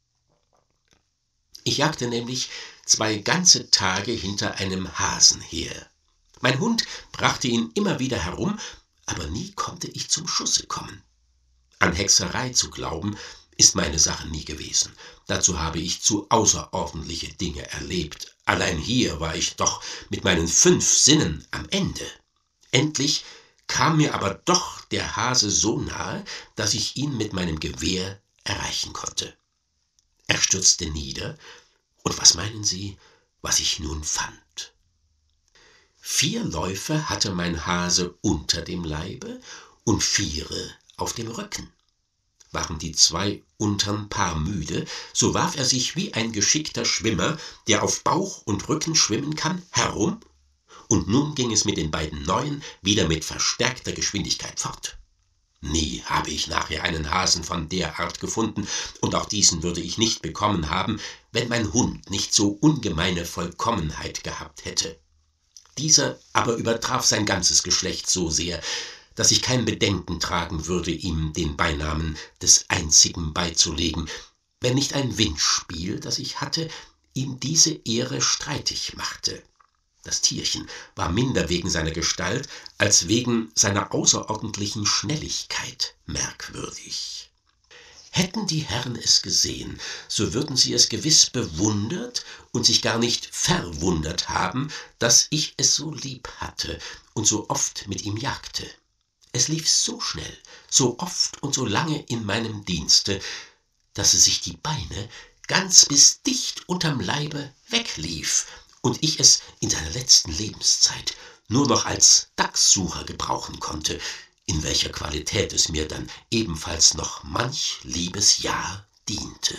Ich jagte nämlich zwei ganze Tage hinter einem Hasen her. Mein Hund brachte ihn immer wieder herum, aber nie konnte ich zum Schusse kommen. An Hexerei zu glauben, ist meine Sache nie gewesen. Dazu habe ich zu außerordentliche Dinge erlebt. Allein hier war ich doch mit meinen fünf Sinnen am Ende. Endlich kam mir aber doch der Hase so nahe, dass ich ihn mit meinem Gewehr erreichen konnte. Er stürzte nieder, und was meinen Sie, was ich nun fand? Vier Läufe hatte mein Hase unter dem Leibe und viere auf dem Rücken. Waren die zwei untern Paar müde, so warf er sich wie ein geschickter Schwimmer, der auf Bauch und Rücken schwimmen kann, herum, und nun ging es mit den beiden Neuen wieder mit verstärkter Geschwindigkeit fort. Nie habe ich nachher einen Hasen von der Art gefunden, und auch diesen würde ich nicht bekommen haben, wenn mein Hund nicht so ungemeine Vollkommenheit gehabt hätte. Dieser aber übertraf sein ganzes Geschlecht so sehr, dass ich kein Bedenken tragen würde, ihm den Beinamen des Einzigen beizulegen, wenn nicht ein Windspiel, das ich hatte, ihm diese Ehre streitig machte. Das Tierchen war minder wegen seiner Gestalt als wegen seiner außerordentlichen Schnelligkeit merkwürdig. Hätten die Herren es gesehen, so würden sie es gewiss bewundert und sich gar nicht verwundert haben, dass ich es so lieb hatte und so oft mit ihm jagte. Es lief so schnell, so oft und so lange in meinem Dienste, dass es sich die Beine ganz bis dicht unterm Leibe weglief und ich es in seiner letzten Lebenszeit nur noch als Dachssucher gebrauchen konnte, in welcher Qualität es mir dann ebenfalls noch manch liebes Jahr diente.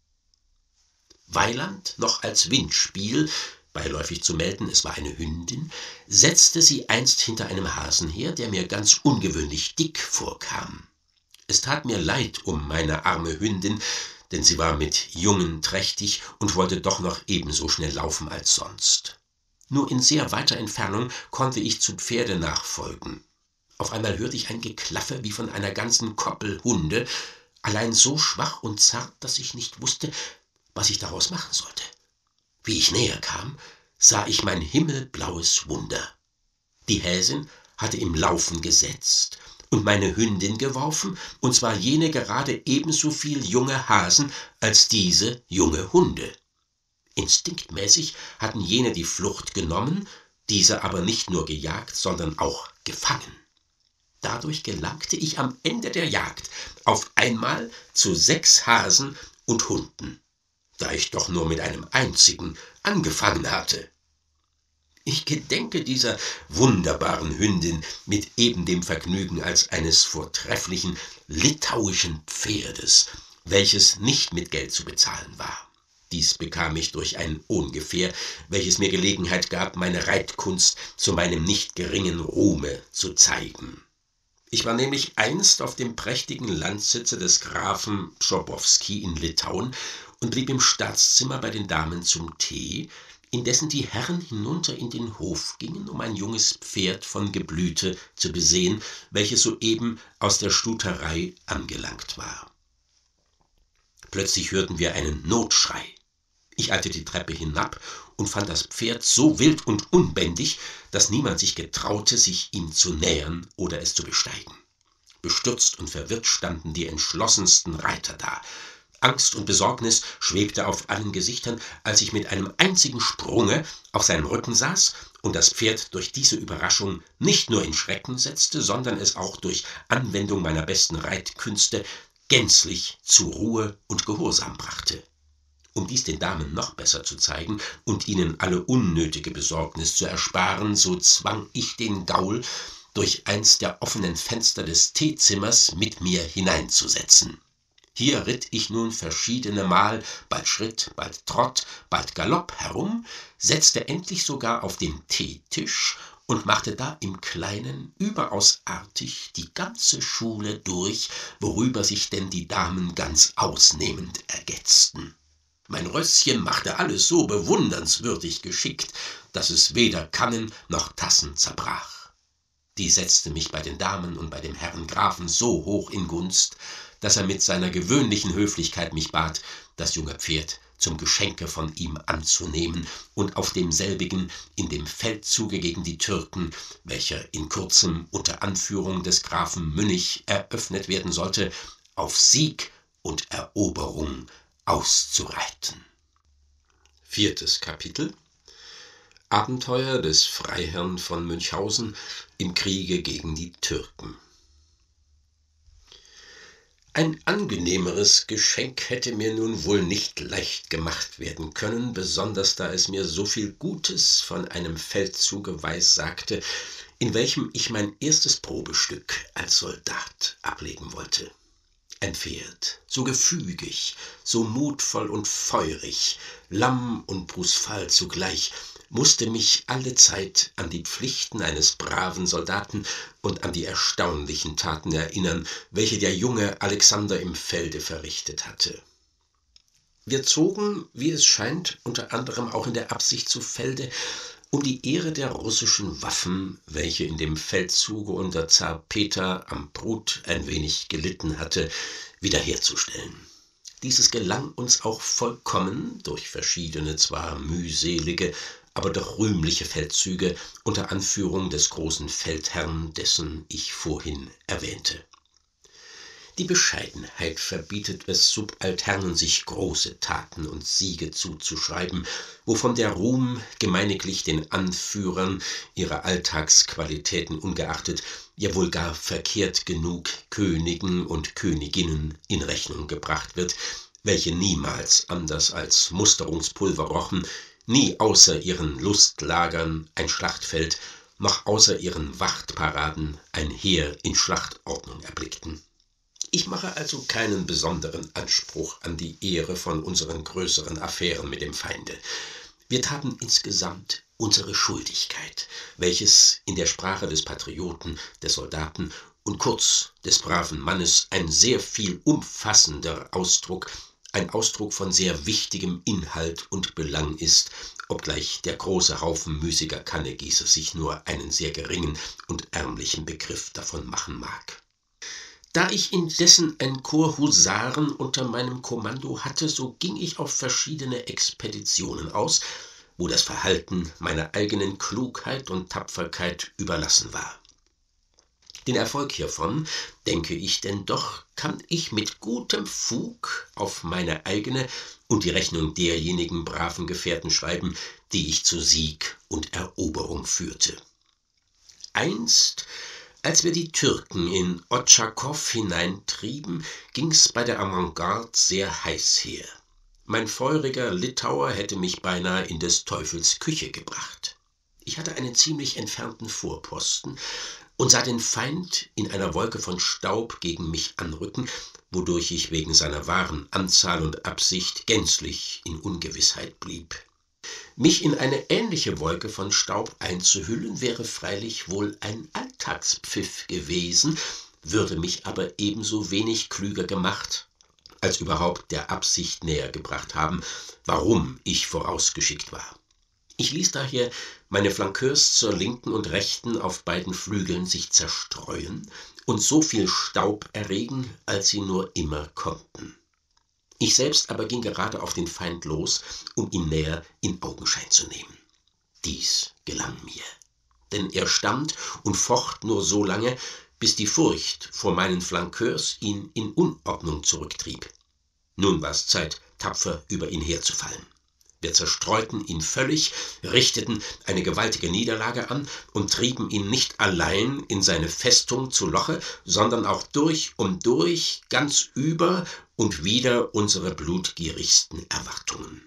Weiland noch als Windspiel, beiläufig zu melden, es war eine Hündin, setzte sie einst hinter einem Hasen her, der mir ganz ungewöhnlich dick vorkam. Es tat mir leid um meine arme Hündin, denn sie war mit Jungen trächtig und wollte doch noch ebenso schnell laufen als sonst. Nur in sehr weiter Entfernung konnte ich zu Pferde nachfolgen. Auf einmal hörte ich ein Geklaffe wie von einer ganzen Koppel Hunde, allein so schwach und zart, dass ich nicht wusste, was ich daraus machen sollte. Wie ich näher kam, sah ich mein himmelblaues Wunder. Die Häsin hatte im Laufen gesetzt und meine Hündin geworfen, und zwar jene gerade ebenso viel junge Hasen als diese junge Hunde. Instinktmäßig hatten jene die Flucht genommen, diese aber nicht nur gejagt, sondern auch gefangen. Dadurch gelangte ich am Ende der Jagd auf einmal zu sechs Hasen und Hunden, da ich doch nur mit einem einzigen angefangen hatte. Ich gedenke dieser wunderbaren Hündin mit eben dem Vergnügen als eines vortrefflichen litauischen Pferdes, welches nicht mit Geld zu bezahlen war. Dies bekam ich durch ein Ohngefähr, welches mir Gelegenheit gab, meine Reitkunst zu meinem nicht geringen Ruhme zu zeigen. Ich war nämlich einst auf dem prächtigen Landsitze des Grafen Pschobowski in Litauen und blieb im Staatszimmer bei den Damen zum Tee, indessen die Herren hinunter in den Hof gingen, um ein junges Pferd von Geblüte zu besehen, welches soeben aus der Stuterei angelangt war. Plötzlich hörten wir einen Notschrei. Ich eilte die Treppe hinab und fand das Pferd so wild und unbändig, dass niemand sich getraute, sich ihm zu nähern oder es zu besteigen. Bestürzt und verwirrt standen die entschlossensten Reiter da. Angst und Besorgnis schwebte auf allen Gesichtern, als ich mit einem einzigen Sprunge auf seinem Rücken saß und das Pferd durch diese Überraschung nicht nur in Schrecken setzte, sondern es auch durch Anwendung meiner besten Reitkünste gänzlich zu Ruhe und Gehorsam brachte. Um dies den Damen noch besser zu zeigen und ihnen alle unnötige Besorgnis zu ersparen, so zwang ich den Gaul, durch eins der offenen Fenster des Teezimmers mit mir hineinzusetzen. Hier ritt ich nun verschiedene Mal, bald Schritt, bald Trott, bald Galopp herum, setzte endlich sogar auf den Teetisch und machte da im Kleinen überaus artig die ganze Schule durch, worüber sich denn die Damen ganz ausnehmend ergetzten. Mein Röschen machte alles so bewundernswürdig geschickt, dass es weder Kannen noch Tassen zerbrach. Die setzte mich bei den Damen und bei dem Herrn Grafen so hoch in Gunst, dass er mit seiner gewöhnlichen Höflichkeit mich bat, das junge Pferd zum Geschenke von ihm anzunehmen und auf demselbigen in dem Feldzuge gegen die Türken, welcher in kurzem unter Anführung des Grafen Münnig eröffnet werden sollte, auf Sieg und Eroberung auszureiten. Viertes Kapitel: Abenteuer des Freiherrn von Münchhausen im Kriege gegen die Türken. Ein angenehmeres Geschenk hätte mir nun wohl nicht leicht gemacht werden können, besonders da es mir so viel Gutes von einem Feldzuge weissagte, in welchem ich mein erstes Probestück als Soldat ablegen wollte. Ein Pferd, so gefügig, so mutvoll und feurig, Lamm und Busfall zugleich, musste mich allezeit an die Pflichten eines braven Soldaten und an die erstaunlichen Taten erinnern, welche der junge Alexander im Felde verrichtet hatte. Wir zogen, wie es scheint, unter anderem auch in der Absicht zu Felde, um die Ehre der russischen Waffen, welche in dem Feldzuge unter Zar Peter am Prut ein wenig gelitten hatte, wiederherzustellen. Dieses gelang uns auch vollkommen durch verschiedene, zwar mühselige, aber doch rühmliche Feldzüge unter Anführung des großen Feldherrn, dessen ich vorhin erwähnte. Die Bescheidenheit verbietet es Subalternen, sich große Taten und Siege zuzuschreiben, wovon der Ruhm gemeiniglich den Anführern ihrer Alltagsqualitäten ungeachtet ja wohl gar verkehrt genug Königen und Königinnen in Rechnung gebracht wird, welche niemals anders als Musterungspulver rochen, nie außer ihren Lustlagern ein Schlachtfeld, noch außer ihren Wachtparaden ein Heer in Schlachtordnung erblickten. Ich mache also keinen besonderen Anspruch an die Ehre von unseren größeren Affären mit dem Feinde. Wir taten insgesamt unsere Schuldigkeit, welches in der Sprache des Patrioten, des Soldaten und kurz des braven Mannes ein sehr viel umfassender Ausdruck, ein Ausdruck von sehr wichtigem Inhalt und Belang ist, obgleich der große Haufen müßiger Kannegießer sich nur einen sehr geringen und ärmlichen Begriff davon machen mag. Da ich indessen ein Korps Husaren unter meinem Kommando hatte, so ging ich auf verschiedene Expeditionen aus, wo das Verhalten meiner eigenen Klugheit und Tapferkeit überlassen war. Den Erfolg hiervon, denke ich denn doch, kann ich mit gutem Fug auf meine eigene und die Rechnung derjenigen braven Gefährten schreiben, die ich zu Sieg und Eroberung führte. Einst, als wir die Türken in Otschakow hineintrieben, ging's bei der Avantgarde sehr heiß her. Mein feuriger Litauer hätte mich beinahe in des Teufels Küche gebracht. Ich hatte einen ziemlich entfernten Vorposten und sah den Feind in einer Wolke von Staub gegen mich anrücken, wodurch ich wegen seiner wahren Anzahl und Absicht gänzlich in Ungewissheit blieb. Mich in eine ähnliche Wolke von Staub einzuhüllen, wäre freilich wohl ein Alltagspfiff gewesen, würde mich aber ebenso wenig klüger gemacht, als überhaupt der Absicht näher gebracht haben, warum ich vorausgeschickt war. Ich ließ daher meine Flankeurs zur linken und rechten auf beiden Flügeln sich zerstreuen und so viel Staub erregen, als sie nur immer konnten. Ich selbst aber ging gerade auf den Feind los, um ihn näher in Augenschein zu nehmen. Dies gelang mir, denn er stand und focht nur so lange, bis die Furcht vor meinen Flankeurs ihn in Unordnung zurücktrieb. Nun war es Zeit, tapfer über ihn herzufallen. Wir zerstreuten ihn völlig, richteten eine gewaltige Niederlage an und trieben ihn nicht allein in seine Festung zu Loche, sondern auch durch und durch, ganz über und wider unsere blutgierigsten Erwartungen.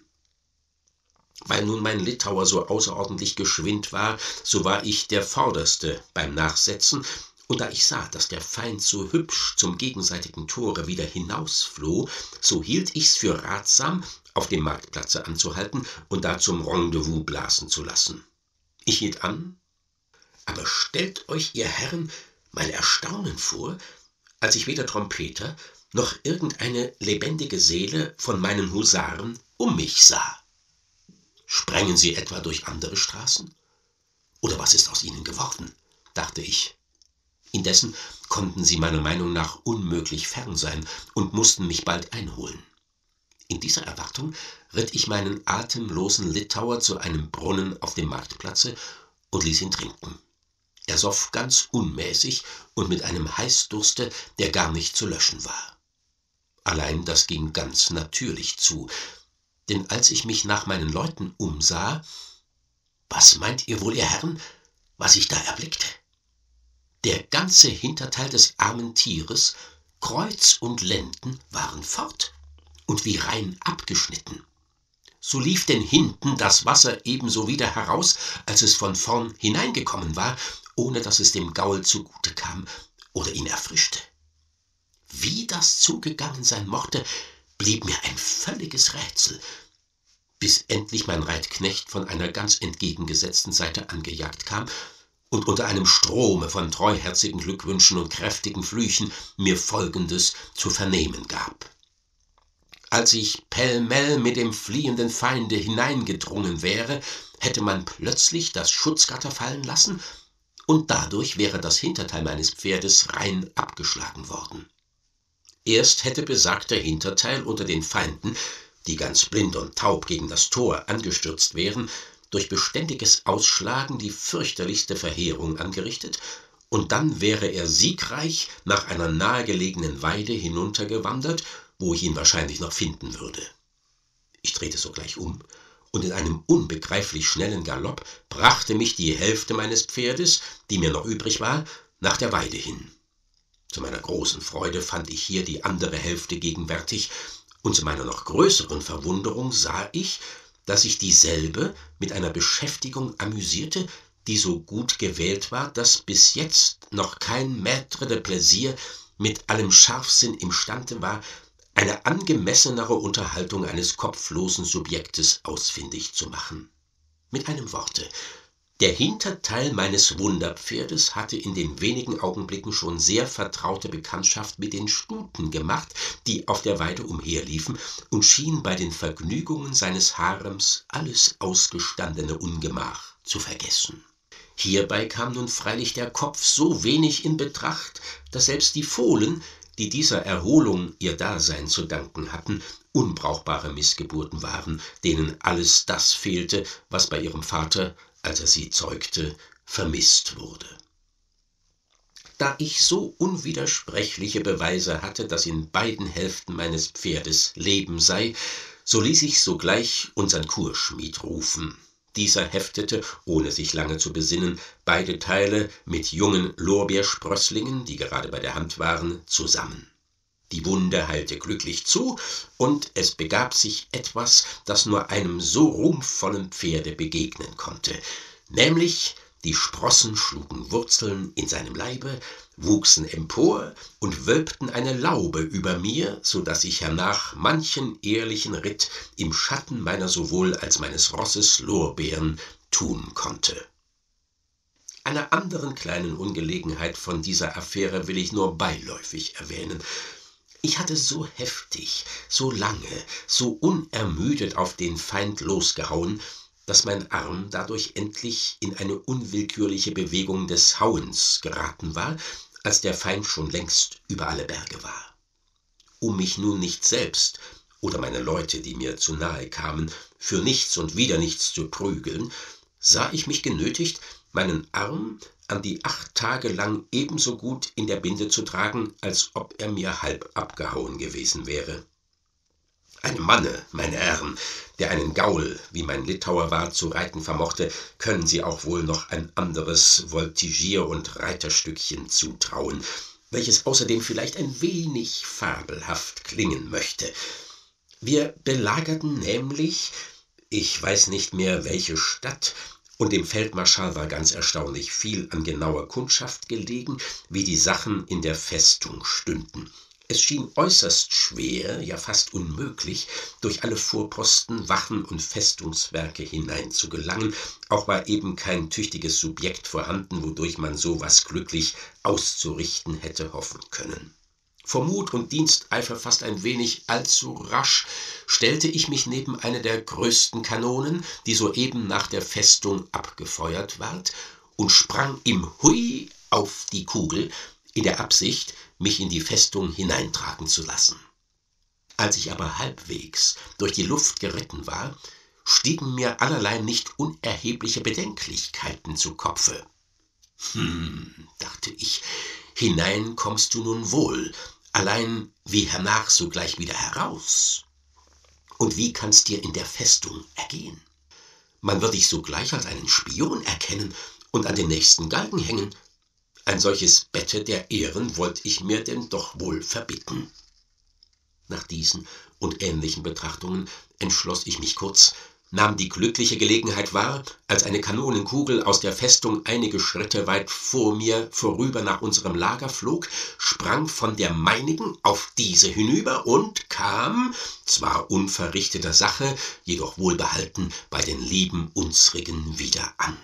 Weil nun mein Litauer so außerordentlich geschwind war, so war ich der Vorderste beim Nachsetzen, und da ich sah, dass der Feind so hübsch zum gegenseitigen Tore wieder hinausfloh, so hielt ich's für ratsam, auf dem Marktplatze anzuhalten und da zum Rendezvous blasen zu lassen. Ich hielt an, aber stellt euch, ihr Herren, mein Erstaunen vor, als ich weder Trompeter noch irgendeine lebendige Seele von meinen Husaren um mich sah. Sprengen sie etwa durch andere Straßen? Oder was ist aus ihnen geworden? Dachte ich. Indessen konnten sie meiner Meinung nach unmöglich fern sein und mussten mich bald einholen. In dieser Erwartung ritt ich meinen atemlosen Litauer zu einem Brunnen auf dem Marktplatze und ließ ihn trinken. Er soff ganz unmäßig und mit einem Heißdurste, der gar nicht zu löschen war. Allein das ging ganz natürlich zu, denn als ich mich nach meinen Leuten umsah, was meint ihr wohl, ihr Herren, was ich da erblickte? Der ganze Hinterteil des armen Tieres, Kreuz und Lenden, waren fort und wie rein abgeschnitten. So lief denn hinten das Wasser ebenso wieder heraus, als es von vorn hineingekommen war, ohne dass es dem Gaul zugute kam oder ihn erfrischte. Wie das zugegangen sein mochte, blieb mir ein völliges Rätsel, bis endlich mein Reitknecht von einer ganz entgegengesetzten Seite angejagt kam und unter einem Strome von treuherzigen Glückwünschen und kräftigen Flüchen mir Folgendes zu vernehmen gab. Als ich pellmell mit dem fliehenden Feinde hineingedrungen wäre, hätte man plötzlich das Schutzgatter fallen lassen, und dadurch wäre das Hinterteil meines Pferdes rein abgeschlagen worden. Erst hätte besagter Hinterteil unter den Feinden, die ganz blind und taub gegen das Tor angestürzt wären, durch beständiges Ausschlagen die fürchterlichste Verheerung angerichtet, und dann wäre er siegreich nach einer nahegelegenen Weide hinuntergewandert, wo ich ihn wahrscheinlich noch finden würde. Ich drehte sogleich um, und in einem unbegreiflich schnellen Galopp brachte mich die Hälfte meines Pferdes, die mir noch übrig war, nach der Weide hin. Zu meiner großen Freude fand ich hier die andere Hälfte gegenwärtig, und zu meiner noch größeren Verwunderung sah ich, dass sich dieselbe mit einer Beschäftigung amüsierte, die so gut gewählt war, dass bis jetzt noch kein Maître de Plaisir mit allem Scharfsinn imstande war, eine angemessenere Unterhaltung eines kopflosen Subjektes ausfindig zu machen. Mit einem Worte, der Hinterteil meines Wunderpferdes hatte in den wenigen Augenblicken schon sehr vertraute Bekanntschaft mit den Stuten gemacht, die auf der Weide umherliefen, und schien bei den Vergnügungen seines Harems alles ausgestandene Ungemach zu vergessen. Hierbei kam nun freilich der Kopf so wenig in Betracht, dass selbst die Fohlen, die dieser Erholung ihr Dasein zu danken hatten, unbrauchbare Missgeburten waren, denen alles das fehlte, was bei ihrem Vater, als er sie zeugte, vermisst wurde. Da ich so unwidersprechliche Beweise hatte, dass in beiden Hälften meines Pferdes Leben sei, so ließ ich sogleich unseren Kurschmied rufen. Dieser heftete, ohne sich lange zu besinnen, beide Teile mit jungen Lorbeersprösslingen, die gerade bei der Hand waren, zusammen. Die Wunde heilte glücklich zu, und es begab sich etwas, das nur einem so ruhmvollen Pferde begegnen konnte, nämlich die Sprossen schlugen Wurzeln in seinem Leibe, wuchsen empor und wölbten eine Laube über mir, so daß ich hernach manchen ehrlichen Ritt im Schatten meiner sowohl als meines Rosses Lorbeeren tun konnte. Einer anderen kleinen Ungelegenheit von dieser Affäre will ich nur beiläufig erwähnen. Ich hatte so heftig, so lange, so unermüdet auf den Feind losgehauen, dass mein Arm dadurch endlich in eine unwillkürliche Bewegung des Hauens geraten war, als der Feind schon längst über alle Berge war. Um mich nun nicht selbst oder meine Leute, die mir zu nahe kamen, für nichts und wieder nichts zu prügeln, sah ich mich genötigt, meinen Arm an die acht Tage lang ebenso gut in der Binde zu tragen, als ob er mir halb abgehauen gewesen wäre. Ein Manne, meine Herren, der einen Gaul, wie mein Litauer war, zu reiten vermochte, können Sie auch wohl noch ein anderes Voltigier- und Reiterstückchen zutrauen. welches außerdem vielleicht ein wenig fabelhaft klingen möchte. Wir belagerten nämlich, ich weiß nicht mehr welche Stadt, und dem Feldmarschall war ganz erstaunlich viel an genauer Kundschaft gelegen, wie die Sachen in der Festung stünden. Es schien äußerst schwer, ja fast unmöglich, durch alle Vorposten, Wachen und Festungswerke hineinzugelangen, auch war eben kein tüchtiges Subjekt vorhanden, wodurch man so was glücklich auszurichten hätte hoffen können. Vor Mut und Diensteifer fast ein wenig allzu rasch stellte ich mich neben eine der größten Kanonen, die soeben nach der Festung abgefeuert ward, und sprang im Hui auf die Kugel, in der Absicht, mich in die Festung hineintragen zu lassen. Als ich aber halbwegs durch die Luft geritten war, stiegen mir allerlei nicht unerhebliche Bedenklichkeiten zu Kopfe. Hm, dachte ich, hinein kommst du nun wohl, allein wie hernach sogleich wieder heraus? Und wie kann's dir in der Festung ergehen? Man wird dich sogleich als einen Spion erkennen und an den nächsten Galgen hängen. Ein solches Bette der Ehren wollt ich mir denn doch wohl verbitten. Nach diesen und ähnlichen Betrachtungen entschloss ich mich kurz, nahm die glückliche Gelegenheit wahr, als eine Kanonenkugel aus der Festung einige Schritte weit vor mir vorüber nach unserem Lager flog, sprang von der meinigen auf diese hinüber und kam, zwar unverrichteter Sache, jedoch wohlbehalten, bei den lieben unsrigen wieder an.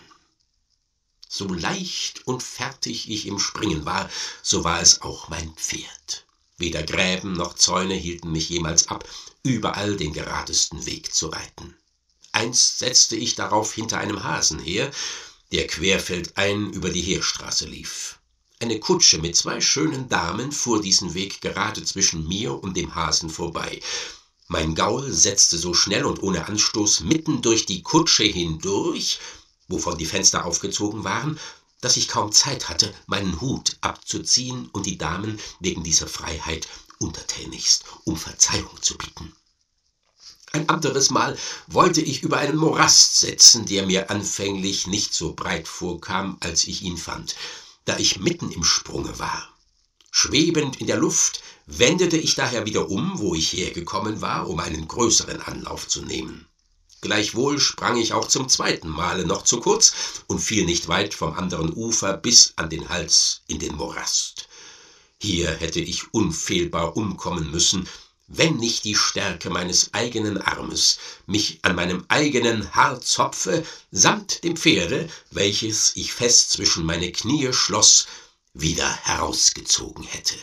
So leicht und fertig ich im Springen war, so war es auch mein Pferd. Weder Gräben noch Zäune hielten mich jemals ab, überall den geradesten Weg zu reiten. Einst setzte ich darauf hinter einem Hasen her, der querfeldein über die Heerstraße lief. Eine Kutsche mit zwei schönen Damen fuhr diesen Weg gerade zwischen mir und dem Hasen vorbei. Mein Gaul setzte so schnell und ohne Anstoß mitten durch die Kutsche hindurch, wovon die Fenster aufgezogen waren, dass ich kaum Zeit hatte, meinen Hut abzuziehen und die Damen wegen dieser Freiheit untertänigst um Verzeihung zu bitten. Ein anderes Mal wollte ich über einen Morast setzen, der mir anfänglich nicht so breit vorkam, als ich ihn fand, da ich mitten im Sprunge war. Schwebend in der Luft wendete ich daher wieder um, wo ich hergekommen war, um einen größeren Anlauf zu nehmen. Gleichwohl sprang ich auch zum zweiten Male noch zu kurz und fiel nicht weit vom anderen Ufer bis an den Hals in den Morast. Hier hätte ich unfehlbar umkommen müssen, wenn nicht die Stärke meines eigenen Armes mich an meinem eigenen Haarzopfe samt dem Pferde, welches ich fest zwischen meine Knie schloss, wieder herausgezogen hätte.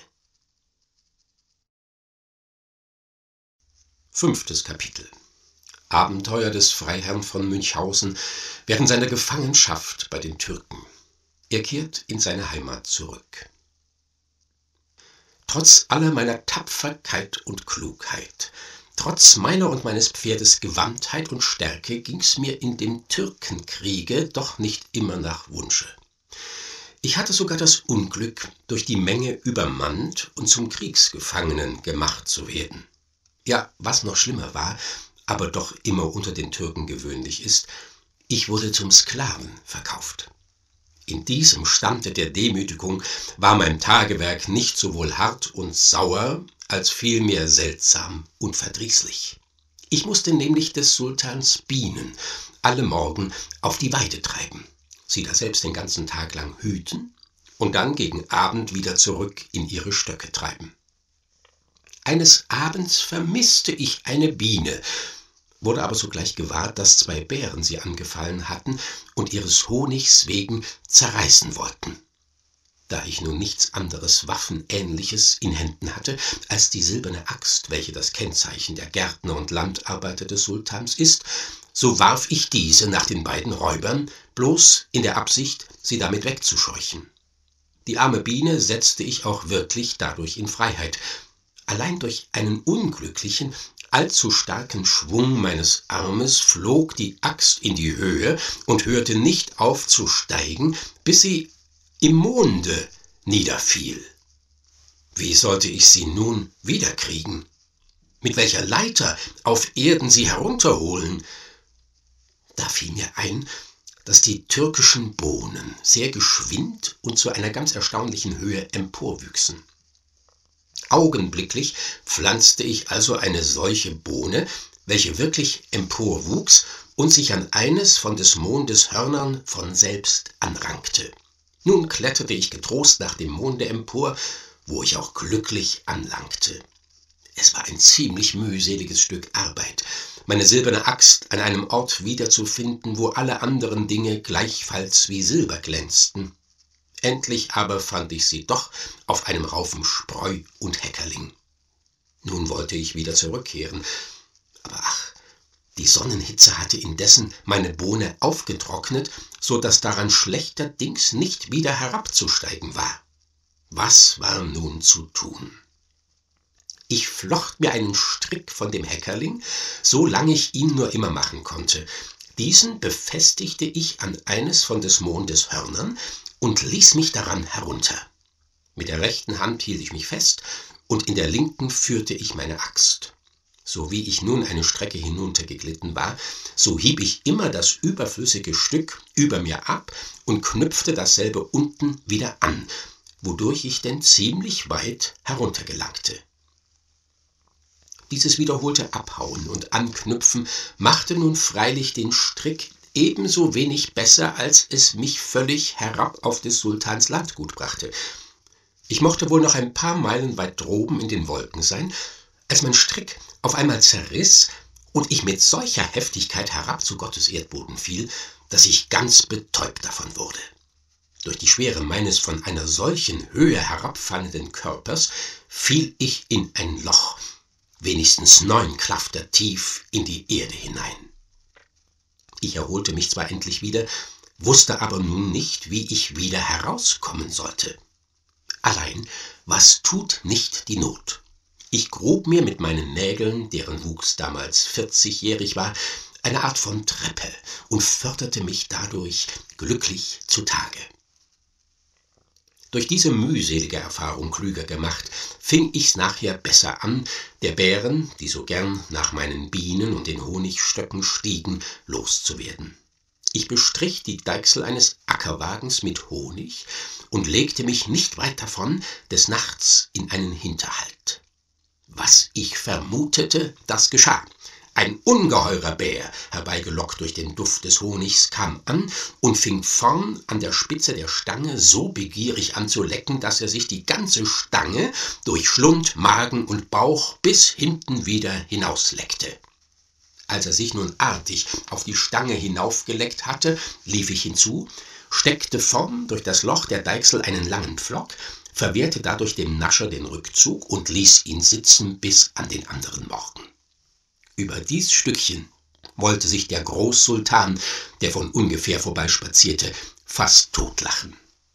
Fünftes Kapitel. Abenteuer des Freiherrn von Münchhausen während seiner Gefangenschaft bei den Türken. Er kehrt in seine Heimat zurück. Trotz aller meiner Tapferkeit und Klugheit, trotz meiner und meines Pferdes Gewandtheit und Stärke ging's mir in dem Türkenkriege doch nicht immer nach Wunsche. Ich hatte sogar das Unglück, durch die Menge übermannt und zum Kriegsgefangenen gemacht zu werden. Ja, was noch schlimmer war, aber doch immer unter den Türken gewöhnlich ist, ich wurde zum Sklaven verkauft. In diesem Stande der Demütigung war mein Tagewerk nicht sowohl hart und sauer, als vielmehr seltsam und verdrießlich. Ich musste nämlich des Sultans Bienen alle Morgen auf die Weide treiben, sie daselbst den ganzen Tag lang hüten und dann gegen Abend wieder zurück in ihre Stöcke treiben. Eines Abends vermisste ich eine Biene, wurde aber sogleich gewahr, dass zwei Bären sie angefallen hatten und ihres Honigs wegen zerreißen wollten. Da ich nun nichts anderes Waffenähnliches in Händen hatte, als die silberne Axt, welche das Kennzeichen der Gärtner und Landarbeiter des Sultans ist, so warf ich diese nach den beiden Räubern, bloß in der Absicht, sie damit wegzuscheuchen. Die arme Biene setzte ich auch wirklich dadurch in Freiheit. Allein durch einen unglücklichen, allzu starken Schwung meines Armes flog die Axt in die Höhe und hörte nicht auf zu steigen, bis sie im Monde niederfiel. Wie sollte ich sie nun wiederkriegen? Mit welcher Leiter auf Erden sie herunterholen? Da fiel mir ein, dass die türkischen Bohnen sehr geschwind und zu einer ganz erstaunlichen Höhe emporwüchsen. Augenblicklich pflanzte ich also eine solche Bohne, welche wirklich emporwuchs und sich an eines von des Mondes Hörnern von selbst anrankte. Nun kletterte ich getrost nach dem Monde empor, wo ich auch glücklich anlangte. Es war ein ziemlich mühseliges Stück Arbeit, meine silberne Axt an einem Ort wiederzufinden, wo alle anderen Dinge gleichfalls wie Silber glänzten. Endlich aber fand ich sie doch auf einem Haufen Spreu und Häckerling. Nun wollte ich wieder zurückkehren, aber ach, die Sonnenhitze hatte indessen meine Bohne aufgetrocknet, so dass daran schlechterdings nicht wieder herabzusteigen war. Was war nun zu tun? Ich flocht mir einen Strick von dem Häckerling, so lang ich ihn nur immer machen konnte. Diesen befestigte ich an eines von des Mondes Hörnern und ließ mich daran herunter. Mit der rechten Hand hielt ich mich fest und in der linken führte ich meine Axt. So wie ich nun eine Strecke hinuntergeglitten war, so hieb ich immer das überflüssige Stück über mir ab und knüpfte dasselbe unten wieder an, wodurch ich denn ziemlich weit heruntergelangte. Dieses wiederholte Abhauen und Anknüpfen machte nun freilich den Strick ebenso wenig besser, als es mich völlig herab auf des Sultans Landgut brachte. Ich mochte wohl noch ein paar Meilen weit droben in den Wolken sein, als mein Strick auf einmal zerriss und ich mit solcher Heftigkeit herab zu Gottes Erdboden fiel, dass ich ganz betäubt davon wurde. Durch die Schwere meines von einer solchen Höhe herabfallenden Körpers fiel ich in ein Loch, wenigstens neun Klafter tief in die Erde hinein. Ich erholte mich zwar endlich wieder, wusste aber nun nicht, wie ich wieder herauskommen sollte. Allein, was tut nicht die Not? Ich grub mir mit meinen Nägeln, deren Wuchs damals vierzigjährig war, eine Art von Treppe und förderte mich dadurch glücklich zutage. Durch diese mühselige Erfahrung klüger gemacht, fing ich's nachher besser an, der Bären, die so gern nach meinen Bienen und den Honigstöcken stiegen, loszuwerden. Ich bestrich die Deichsel eines Ackerwagens mit Honig und legte mich nicht weit davon des Nachts in einen Hinterhalt. Was ich vermutete, das geschah. Ein ungeheurer Bär, herbeigelockt durch den Duft des Honigs, kam an und fing vorn an der Spitze der Stange so begierig an zu lecken, dass er sich die ganze Stange durch Schlund, Magen und Bauch bis hinten wieder hinausleckte. Als er sich nun artig auf die Stange hinaufgeleckt hatte, lief ich hinzu, steckte vorn durch das Loch der Deichsel einen langen Pflock, verwehrte dadurch dem Nascher den Rückzug und ließ ihn sitzen bis an den anderen Morgen. Über dies Stückchen wollte sich der Großsultan, der von ungefähr vorbeispazierte, fast totlachen.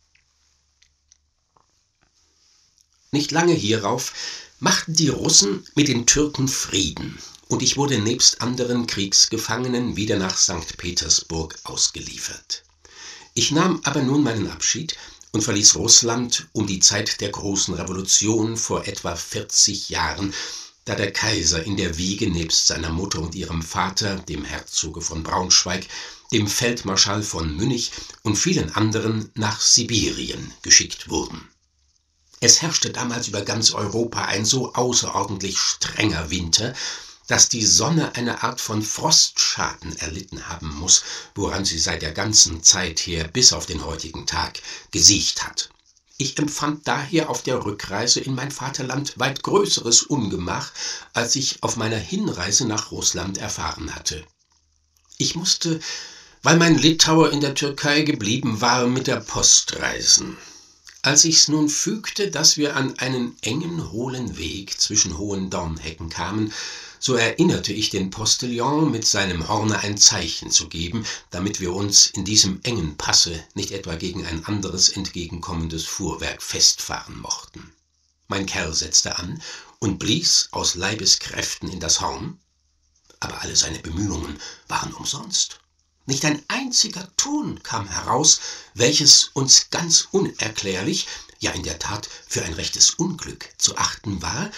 Nicht lange hierauf machten die Russen mit den Türken Frieden, und ich wurde nebst anderen Kriegsgefangenen wieder nach Sankt Petersburg ausgeliefert. Ich nahm aber nun meinen Abschied und verließ Russland um die Zeit der großen Revolution vor etwa vierzig Jahren, da der Kaiser in der Wiege nebst seiner Mutter und ihrem Vater, dem Herzoge von Braunschweig, dem Feldmarschall von Münich und vielen anderen nach Sibirien geschickt wurden. Es herrschte damals über ganz Europa ein so außerordentlich strenger Winter, dass die Sonne eine Art von Frostschaden erlitten haben muss, woran sie seit der ganzen Zeit her bis auf den heutigen Tag gesiecht hat. Ich empfand daher auf der Rückreise in mein Vaterland weit größeres Ungemach, als ich auf meiner Hinreise nach Russland erfahren hatte. Ich musste, weil mein Litauer in der Türkei geblieben war, mit der Post reisen. Als ich's nun fügte, dass wir an einen engen, hohlen Weg zwischen hohen Dornhecken kamen, so erinnerte ich den Postillon, mit seinem Horne ein Zeichen zu geben, damit wir uns in diesem engen Passe nicht etwa gegen ein anderes entgegenkommendes Fuhrwerk festfahren mochten. Mein Kerl setzte an und blies aus Leibeskräften in das Horn, aber alle seine Bemühungen waren umsonst. Nicht ein einziger Ton kam heraus, welches uns ganz unerklärlich, ja in der Tat für ein rechtes Unglück zu achten war,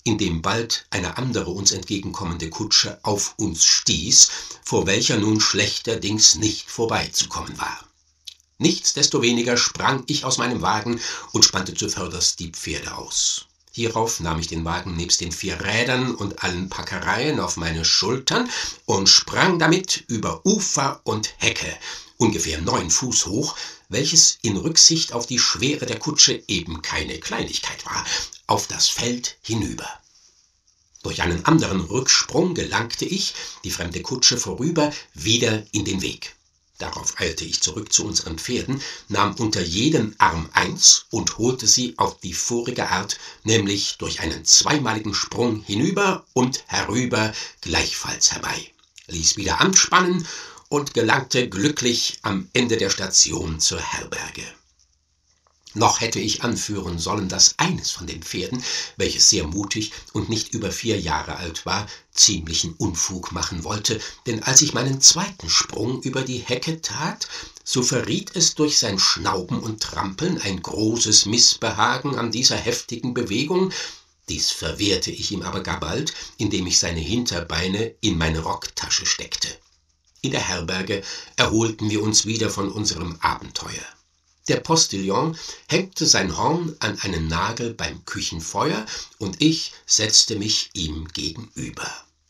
indem bald eine andere uns entgegenkommende Kutsche auf uns stieß, vor welcher nun schlechterdings nicht vorbeizukommen war. Nichtsdestoweniger sprang ich aus meinem Wagen und spannte zuvörderst die Pferde aus. Hierauf nahm ich den Wagen nebst den vier Rädern und allen Packereien auf meine Schultern und sprang damit über Ufer und Hecke, ungefähr neun Fuß hoch, welches in Rücksicht auf die Schwere der Kutsche eben keine Kleinigkeit war, auf das Feld hinüber. Durch einen anderen Rücksprung gelangte ich, die fremde Kutsche vorüber, wieder in den Weg. Darauf eilte ich zurück zu unseren Pferden, nahm unter jeden Arm eins und holte sie auf die vorige Art, nämlich durch einen zweimaligen Sprung hinüber und herüber gleichfalls herbei, ließ wieder anspannen und gelangte glücklich am Ende der Station zur Herberge. Noch hätte ich anführen sollen, dass eines von den Pferden, welches sehr mutig und nicht über vier Jahre alt war, ziemlichen Unfug machen wollte, denn als ich meinen zweiten Sprung über die Hecke tat, so verriet es durch sein Schnauben und Trampeln ein großes Missbehagen an dieser heftigen Bewegung. Dies verwehrte ich ihm aber gar bald, indem ich seine Hinterbeine in meine Rocktasche steckte. In der Herberge erholten wir uns wieder von unserem Abenteuer. Der Postillon hängte sein Horn an einen Nagel beim Küchenfeuer und ich setzte mich ihm gegenüber.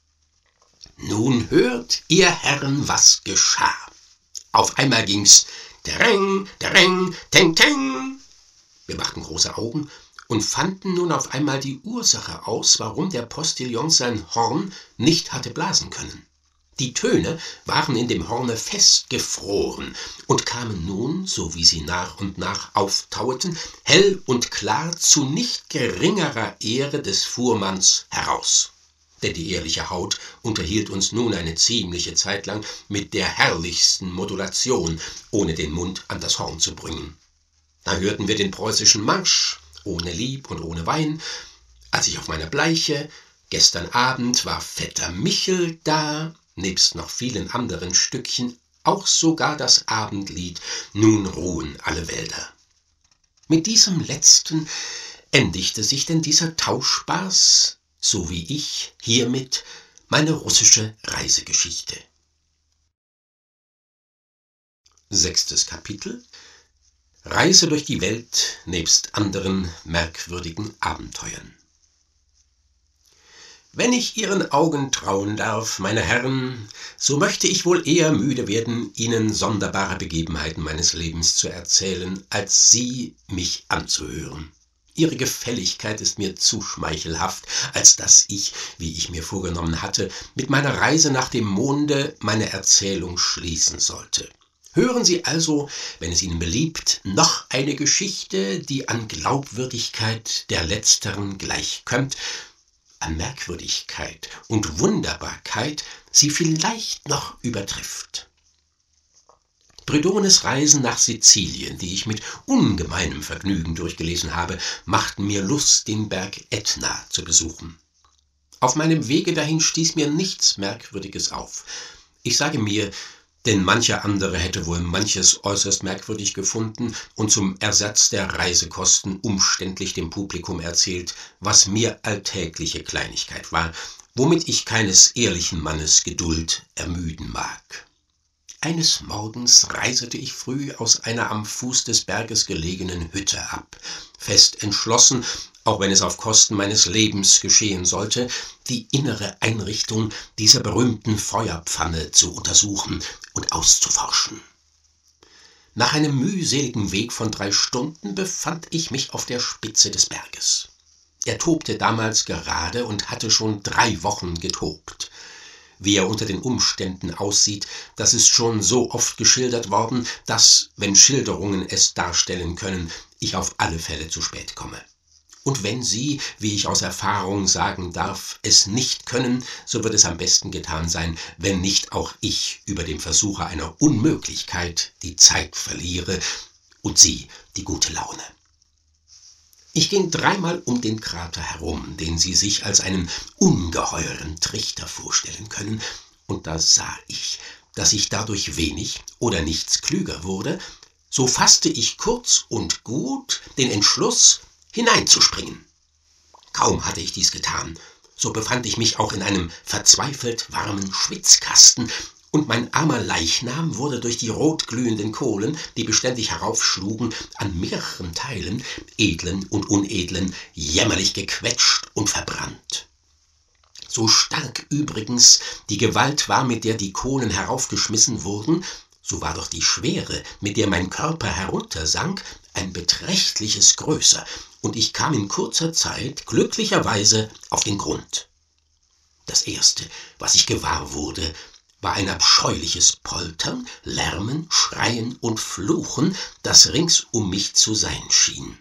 Nun hört ihr Herren, was geschah. Auf einmal ging's tereng, tereng, teng, teng. Wir machten große Augen und fanden nun auf einmal die Ursache aus, warum der Postillon sein Horn nicht hatte blasen können. Die Töne waren in dem Horne festgefroren und kamen nun, so wie sie nach und nach auftaueten, hell und klar zu nicht geringerer Ehre des Fuhrmanns heraus. Denn die ehrliche Haut unterhielt uns nun eine ziemliche Zeit lang mit der herrlichsten Modulation, ohne den Mund an das Horn zu bringen. Da hörten wir den preußischen Marsch, ohne Lieb und ohne Wein, als ich auf meiner Bleiche, gestern Abend war Vetter Michel da, nebst noch vielen anderen Stückchen, auch sogar das Abendlied »Nun ruhen alle Wälder«. Mit diesem letzten endigte sich denn dieser Tauschspaß, so wie ich hiermit meine russische Reisegeschichte. Sechstes Kapitel: Reise durch die Welt nebst anderen merkwürdigen Abenteuern. Wenn ich Ihren Augen trauen darf, meine Herren, so möchte ich wohl eher müde werden, Ihnen sonderbare Begebenheiten meines Lebens zu erzählen, als Sie mich anzuhören. Ihre Gefälligkeit ist mir zu schmeichelhaft, als dass ich, wie ich mir vorgenommen hatte, mit meiner Reise nach dem Monde meine Erzählung schließen sollte. Hören Sie also, wenn es Ihnen beliebt, noch eine Geschichte, die an Glaubwürdigkeit der letzteren gleichkömmt, an Merkwürdigkeit und Wunderbarkeit sie vielleicht noch übertrifft. Bridones Reisen nach Sizilien, die ich mit ungemeinem Vergnügen durchgelesen habe, machten mir Lust, den Berg Ätna zu besuchen. Auf meinem Wege dahin stieß mir nichts Merkwürdiges auf. Ich sage mir, denn mancher andere hätte wohl manches äußerst merkwürdig gefunden und zum Ersatz der Reisekosten umständlich dem Publikum erzählt, was mir alltägliche Kleinigkeit war, womit ich keines ehrlichen Mannes Geduld ermüden mag. Eines Morgens reisete ich früh aus einer am Fuß des Berges gelegenen Hütte ab, fest entschlossen, auch wenn es auf Kosten meines Lebens geschehen sollte, die innere Einrichtung dieser berühmten Feuerpfanne zu untersuchen und auszuforschen. Nach einem mühseligen Weg von drei Stunden befand ich mich auf der Spitze des Berges. Er tobte damals gerade und hatte schon drei Wochen getobt. Wie er unter den Umständen aussieht, das ist schon so oft geschildert worden, dass, wenn Schilderungen es darstellen können, ich auf alle Fälle zu spät komme. Und wenn Sie, wie ich aus Erfahrung sagen darf, es nicht können, so wird es am besten getan sein, wenn nicht auch ich über dem Versuche einer Unmöglichkeit die Zeit verliere und Sie die gute Laune. Ich ging dreimal um den Krater herum, den Sie sich als einen ungeheuren Trichter vorstellen können, und da sah ich, dass ich dadurch wenig oder nichts klüger wurde, so fasste ich kurz und gut den Entschluss, hineinzuspringen. Kaum hatte ich dies getan, so befand ich mich auch in einem verzweifelt warmen Schwitzkasten, und mein armer Leichnam wurde durch die rotglühenden Kohlen, die beständig heraufschlugen, an mehreren Teilen, edlen und unedlen, jämmerlich gequetscht und verbrannt. So stark übrigens die Gewalt war, mit der die Kohlen heraufgeschmissen wurden, so war doch die Schwere, mit der mein Körper heruntersank, ein beträchtliches größer, und ich kam in kurzer Zeit glücklicherweise auf den Grund. Das Erste, was ich gewahr wurde, war ein abscheuliches Poltern, Lärmen, Schreien und Fluchen, das rings um mich zu sein schien.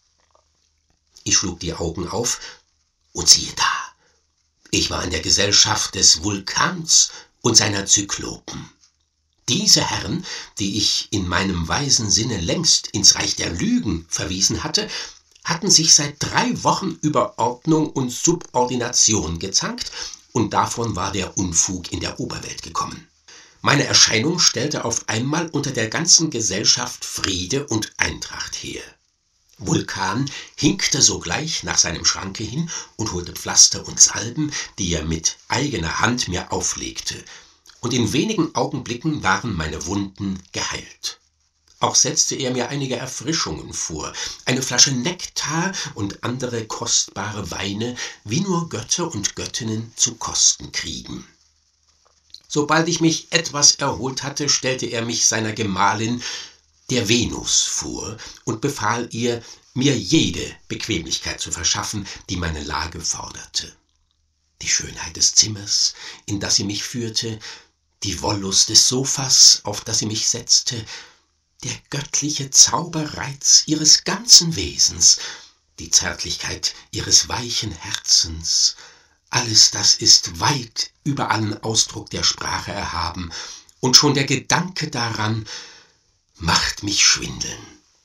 Ich schlug die Augen auf, und siehe da, ich war in der Gesellschaft des Vulkans und seiner Zyklopen. Diese Herren, die ich in meinem weisen Sinne längst ins Reich der Lügen verwiesen hatte, hatten sich seit drei Wochen über Ordnung und Subordination gezankt, und davon war der Unfug in der Oberwelt gekommen. Meine Erscheinung stellte auf einmal unter der ganzen Gesellschaft Friede und Eintracht her. Vulkan hinkte sogleich nach seinem Schranke hin und holte Pflaster und Salben, die er mit eigener Hand mir auflegte, und in wenigen Augenblicken waren meine Wunden geheilt. Auch setzte er mir einige Erfrischungen vor, eine Flasche Nektar und andere kostbare Weine, wie nur Götter und Göttinnen zu kosten kriegen. Sobald ich mich etwas erholt hatte, stellte er mich seiner Gemahlin, der Venus, vor und befahl ihr, mir jede Bequemlichkeit zu verschaffen, die meine Lage forderte. Die Schönheit des Zimmers, in das sie mich führte, die Wollust des Sofas, auf das sie mich setzte, der göttliche Zauberreiz ihres ganzen Wesens, die Zärtlichkeit ihres weichen Herzens, alles das ist weit über allen Ausdruck der Sprache erhaben, und schon der Gedanke daran macht mich schwindeln.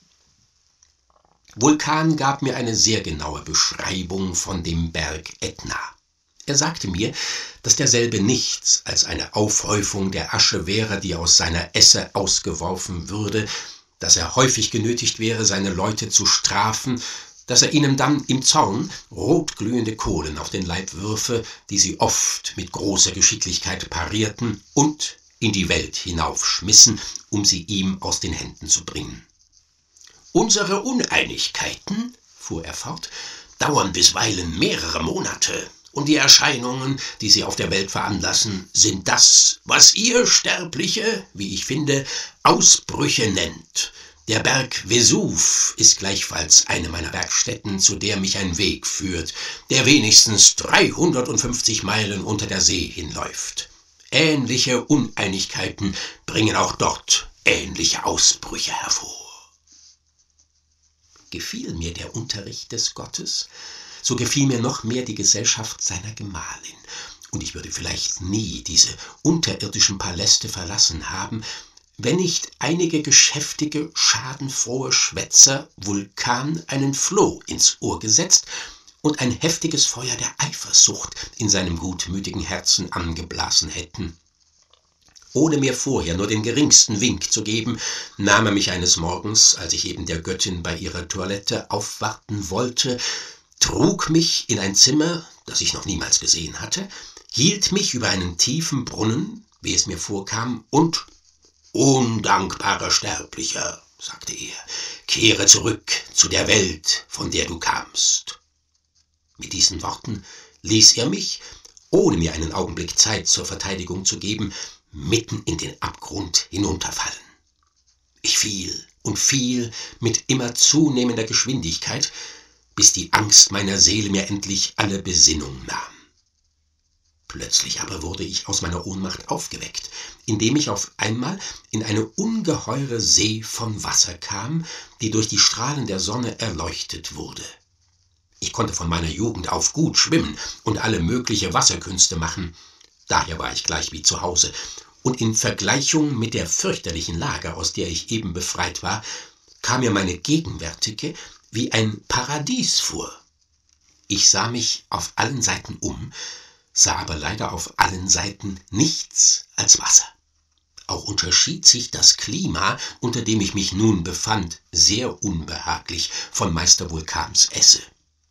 Vulkan gab mir eine sehr genaue Beschreibung von dem Berg Ätna. Er sagte mir, dass derselbe nichts als eine Aufhäufung der Asche wäre, die aus seiner Esse ausgeworfen würde, dass er häufig genötigt wäre, seine Leute zu strafen, dass er ihnen dann im Zorn rotglühende Kohlen auf den Leib würfe, die sie oft mit großer Geschicklichkeit parierten und in die Welt hinaufschmissen, um sie ihm aus den Händen zu bringen. »Unsere Uneinigkeiten«, fuhr er fort, »dauern bisweilen mehrere Monate, und die Erscheinungen, die sie auf der Welt veranlassen, sind das, was ihr Sterbliche, wie ich finde, Ausbrüche nennt. Der Berg Vesuv ist gleichfalls eine meiner Bergstätten, zu der mich ein Weg führt, der wenigstens dreihundertfünfzig Meilen unter der See hinläuft. Ähnliche Uneinigkeiten bringen auch dort ähnliche Ausbrüche hervor.« Gefiel mir der Unterricht des Gottes, so gefiel mir noch mehr die Gesellschaft seiner Gemahlin, und ich würde vielleicht nie diese unterirdischen Paläste verlassen haben, wenn nicht einige geschäftige, schadenfrohe Schwätzer Vulkan einen Floh ins Ohr gesetzt und ein heftiges Feuer der Eifersucht in seinem gutmütigen Herzen angeblasen hätten. Ohne mir vorher nur den geringsten Wink zu geben, nahm er mich eines Morgens, als ich eben der Göttin bei ihrer Toilette aufwarten wollte, trug mich in ein Zimmer, das ich noch niemals gesehen hatte, hielt mich über einen tiefen Brunnen, wie es mir vorkam, und »Undankbarer Sterblicher«, sagte er, »kehre zurück zu der Welt, von der du kamst.« Mit diesen Worten ließ er mich, ohne mir einen Augenblick Zeit zur Verteidigung zu geben, mitten in den Abgrund hinunterfallen. Ich fiel und fiel mit immer zunehmender Geschwindigkeit, bis die Angst meiner Seele mir endlich alle Besinnung nahm. Plötzlich aber wurde ich aus meiner Ohnmacht aufgeweckt, indem ich auf einmal in eine ungeheure See von Wasser kam, die durch die Strahlen der Sonne erleuchtet wurde. Ich konnte von meiner Jugend auf gut schwimmen und alle mögliche Wasserkünste machen. Daher war ich gleich wie zu Hause, und in Vergleichung mit der fürchterlichen Lage, aus der ich eben befreit war, kam mir meine gegenwärtige wie ein Paradies vor. Ich sah mich auf allen Seiten um, sah aber leider auf allen Seiten nichts als Wasser. Auch unterschied sich das Klima, unter dem ich mich nun befand, sehr unbehaglich von Meister Vulkans Esse.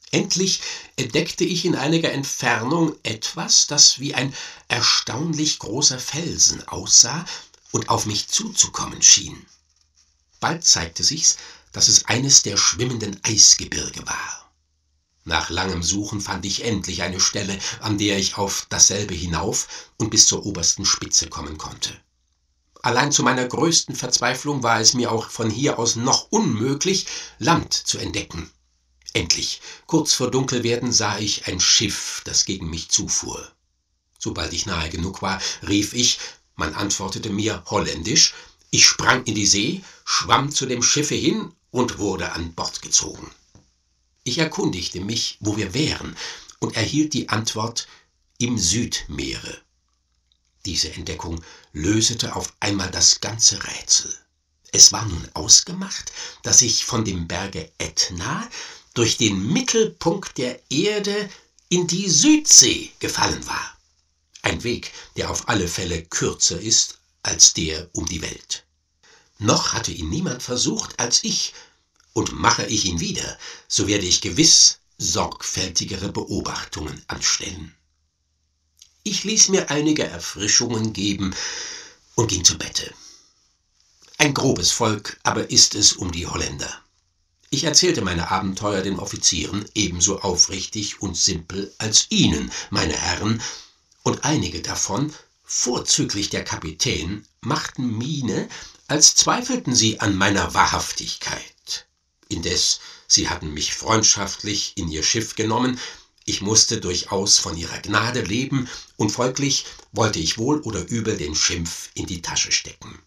Endlich entdeckte ich in einiger Entfernung etwas, das wie ein erstaunlich großer Felsen aussah und auf mich zuzukommen schien. Bald zeigte sich's, dass es eines der schwimmenden Eisgebirge war. Nach langem Suchen fand ich endlich eine Stelle, an der ich auf dasselbe hinauf und bis zur obersten Spitze kommen konnte. Allein zu meiner größten Verzweiflung war es mir auch von hier aus noch unmöglich, Land zu entdecken. Endlich, kurz vor Dunkelwerden, sah ich ein Schiff, das gegen mich zufuhr. Sobald ich nahe genug war, rief ich, man antwortete mir holländisch, ich sprang in die See, schwamm zu dem Schiffe hin und wurde an Bord gezogen. Ich erkundigte mich, wo wir wären, und erhielt die Antwort, im Südmeere. Diese Entdeckung lösete auf einmal das ganze Rätsel. Es war nun ausgemacht, dass ich von dem Berge Ätna durch den Mittelpunkt der Erde in die Südsee gefallen war. Ein Weg, der auf alle Fälle kürzer ist als der um die Welt. Noch hatte ihn niemand versucht als ich, und mache ich ihn wieder, so werde ich gewiss sorgfältigere Beobachtungen anstellen. Ich ließ mir einige Erfrischungen geben und ging zu Bette. Ein grobes Volk aber ist es um die Holländer. Ich erzählte meine Abenteuer den Offizieren ebenso aufrichtig und simpel als Ihnen, meine Herren, und einige davon, vorzüglich der Kapitän, machten Miene, als zweifelten sie an meiner Wahrhaftigkeit. Indes, sie hatten mich freundschaftlich in ihr Schiff genommen, ich musste durchaus von ihrer Gnade leben, und folglich wollte ich wohl oder übel den Schimpf in die Tasche stecken.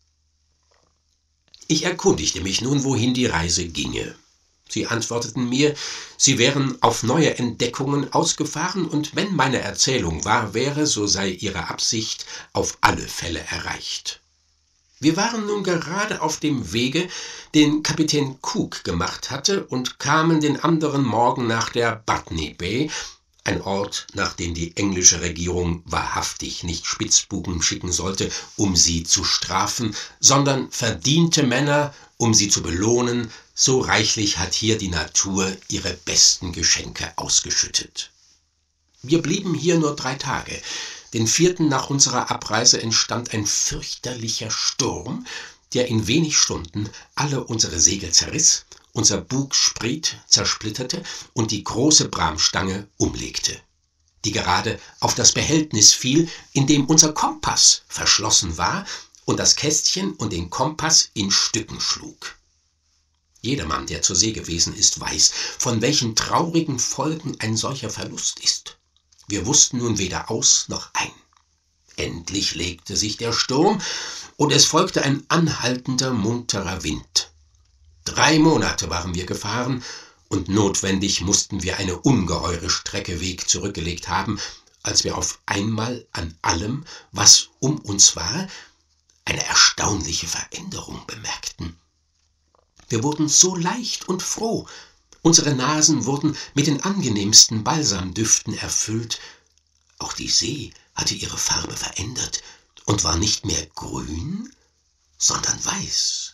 Ich erkundigte mich nun, wohin die Reise ginge. Sie antworteten mir, sie wären auf neue Entdeckungen ausgefahren, und wenn meine Erzählung wahr wäre, so sei ihre Absicht auf alle Fälle erreicht. Wir waren nun gerade auf dem Wege, den Kapitän Cook gemacht hatte, und kamen den anderen Morgen nach der Botany Bay, ein Ort, nach dem die englische Regierung wahrhaftig nicht Spitzbuben schicken sollte, um sie zu strafen, sondern verdiente Männer, um sie zu belohnen, so reichlich hat hier die Natur ihre besten Geschenke ausgeschüttet. Wir blieben hier nur drei Tage. Den vierten nach unserer Abreise entstand ein fürchterlicher Sturm, der in wenig Stunden alle unsere Segel zerriss, unser Bugspriet zersplitterte und die große Bramstange umlegte, die gerade auf das Behältnis fiel, in dem unser Kompass verschlossen war und das Kästchen und den Kompass in Stücken schlug. Jedermann, der zur See gewesen ist, weiß, von welchen traurigen Folgen ein solcher Verlust ist. Wir wussten nun weder aus noch ein. Endlich legte sich der Sturm, und es folgte ein anhaltender, munterer Wind. Drei Monate waren wir gefahren, und notwendig mussten wir eine ungeheure Strecke Weg zurückgelegt haben, als wir auf einmal an allem, was um uns war, eine erstaunliche Veränderung bemerkten. Wir wurden so leicht und froh, unsere Nasen wurden mit den angenehmsten Balsamdüften erfüllt, auch die See hatte ihre Farbe verändert und war nicht mehr grün, sondern weiß.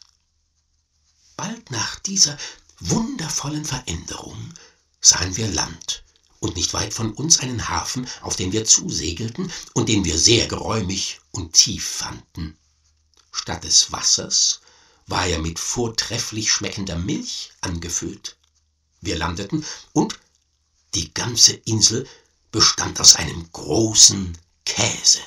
Bald nach dieser wundervollen Veränderung sahen wir Land und nicht weit von uns einen Hafen, auf den wir zusegelten und den wir sehr geräumig und tief fanden. Statt des Wassers war er mit vortrefflich schmeckender Milch angefüllt. Wir landeten, und die ganze Insel bestand aus einem großen Käse.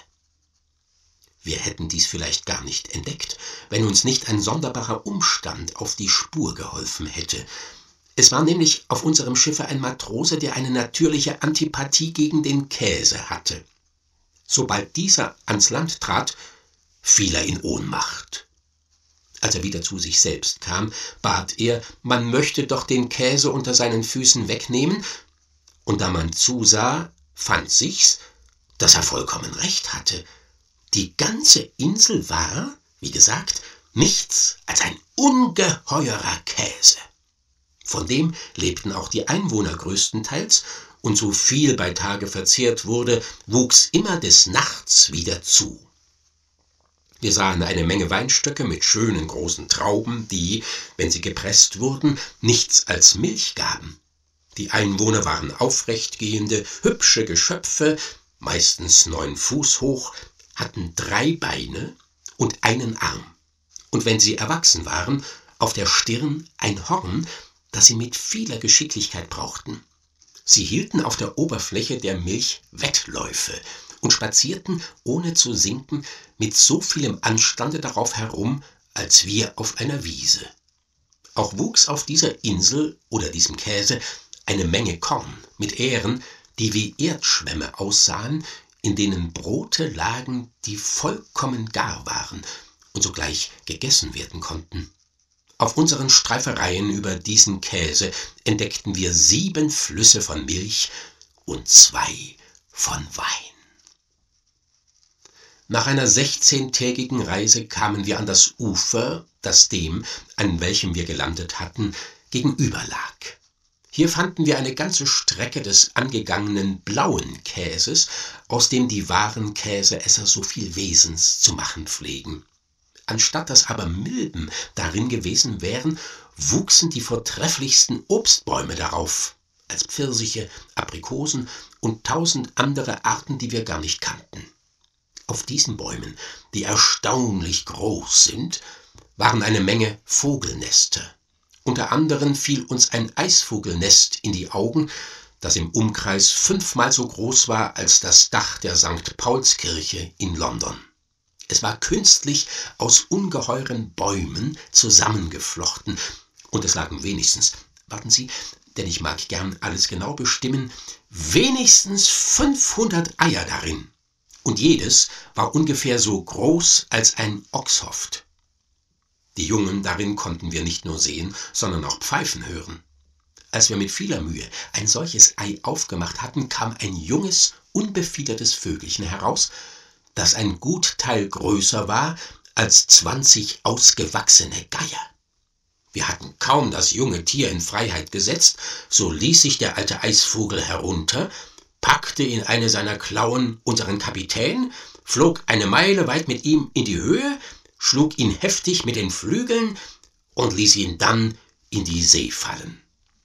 Wir hätten dies vielleicht gar nicht entdeckt, wenn uns nicht ein sonderbarer Umstand auf die Spur geholfen hätte. Es war nämlich auf unserem Schiffe ein Matrose, der eine natürliche Antipathie gegen den Käse hatte. Sobald dieser ans Land trat, fiel er in Ohnmacht. Als er wieder zu sich selbst kam, bat er, man möchte doch den Käse unter seinen Füßen wegnehmen, und da man zusah, fand sich's, dass er vollkommen recht hatte. Die ganze Insel war, wie gesagt, nichts als ein ungeheurer Käse. Von dem lebten auch die Einwohner größtenteils, und so viel bei Tage verzehrt wurde, wuchs immer des Nachts wieder zu. Wir sahen eine Menge Weinstöcke mit schönen großen Trauben, die, wenn sie gepresst wurden, nichts als Milch gaben. Die Einwohner waren aufrechtgehende, hübsche Geschöpfe, meistens neun Fuß hoch, hatten drei Beine und einen Arm. Und wenn sie erwachsen waren, auf der Stirn ein Horn, das sie mit vieler Geschicklichkeit brauchten. Sie hielten auf der Oberfläche der Milch Wettläufe und spazierten, ohne zu sinken, mit so vielem Anstande darauf herum, als wir auf einer Wiese. Auch wuchs auf dieser Insel oder diesem Käse eine Menge Korn mit Ähren, die wie Erdschwämme aussahen, in denen Brote lagen, die vollkommen gar waren und sogleich gegessen werden konnten. Auf unseren Streifereien über diesen Käse entdeckten wir sieben Flüsse von Milch und zwei von Wein. Nach einer sechzehntägigen Reise kamen wir an das Ufer, das dem, an welchem wir gelandet hatten, gegenüber lag. Hier fanden wir eine ganze Strecke des angegangenen blauen Käses, aus dem die wahren Käseesser so viel Wesens zu machen pflegen. Anstatt dass aber Milben darin gewesen wären, wuchsen die vortrefflichsten Obstbäume darauf, als Pfirsiche, Aprikosen und tausend andere Arten, die wir gar nicht kannten. Auf diesen Bäumen, die erstaunlich groß sind, waren eine Menge Vogelnester. Unter anderem fiel uns ein Eisvogelnest in die Augen, das im Umkreis fünfmal so groß war als das Dach der Sankt Paulskirche in London. Es war künstlich aus ungeheuren Bäumen zusammengeflochten, und es lagen wenigstens, warten Sie, denn ich mag gern alles genau bestimmen, wenigstens fünfhundert Eier darin, und jedes war ungefähr so groß als ein Ochshoft. Die Jungen darin konnten wir nicht nur sehen, sondern auch pfeifen hören. Als wir mit vieler Mühe ein solches Ei aufgemacht hatten, kam ein junges, unbefiedertes Vögelchen heraus, das ein gut Teil größer war als zwanzig ausgewachsene Geier. Wir hatten kaum das junge Tier in Freiheit gesetzt, so ließ sich der alte Eisvogel herunter, packte in eine seiner Klauen unseren Kapitän, flog eine Meile weit mit ihm in die Höhe, schlug ihn heftig mit den Flügeln und ließ ihn dann in die See fallen.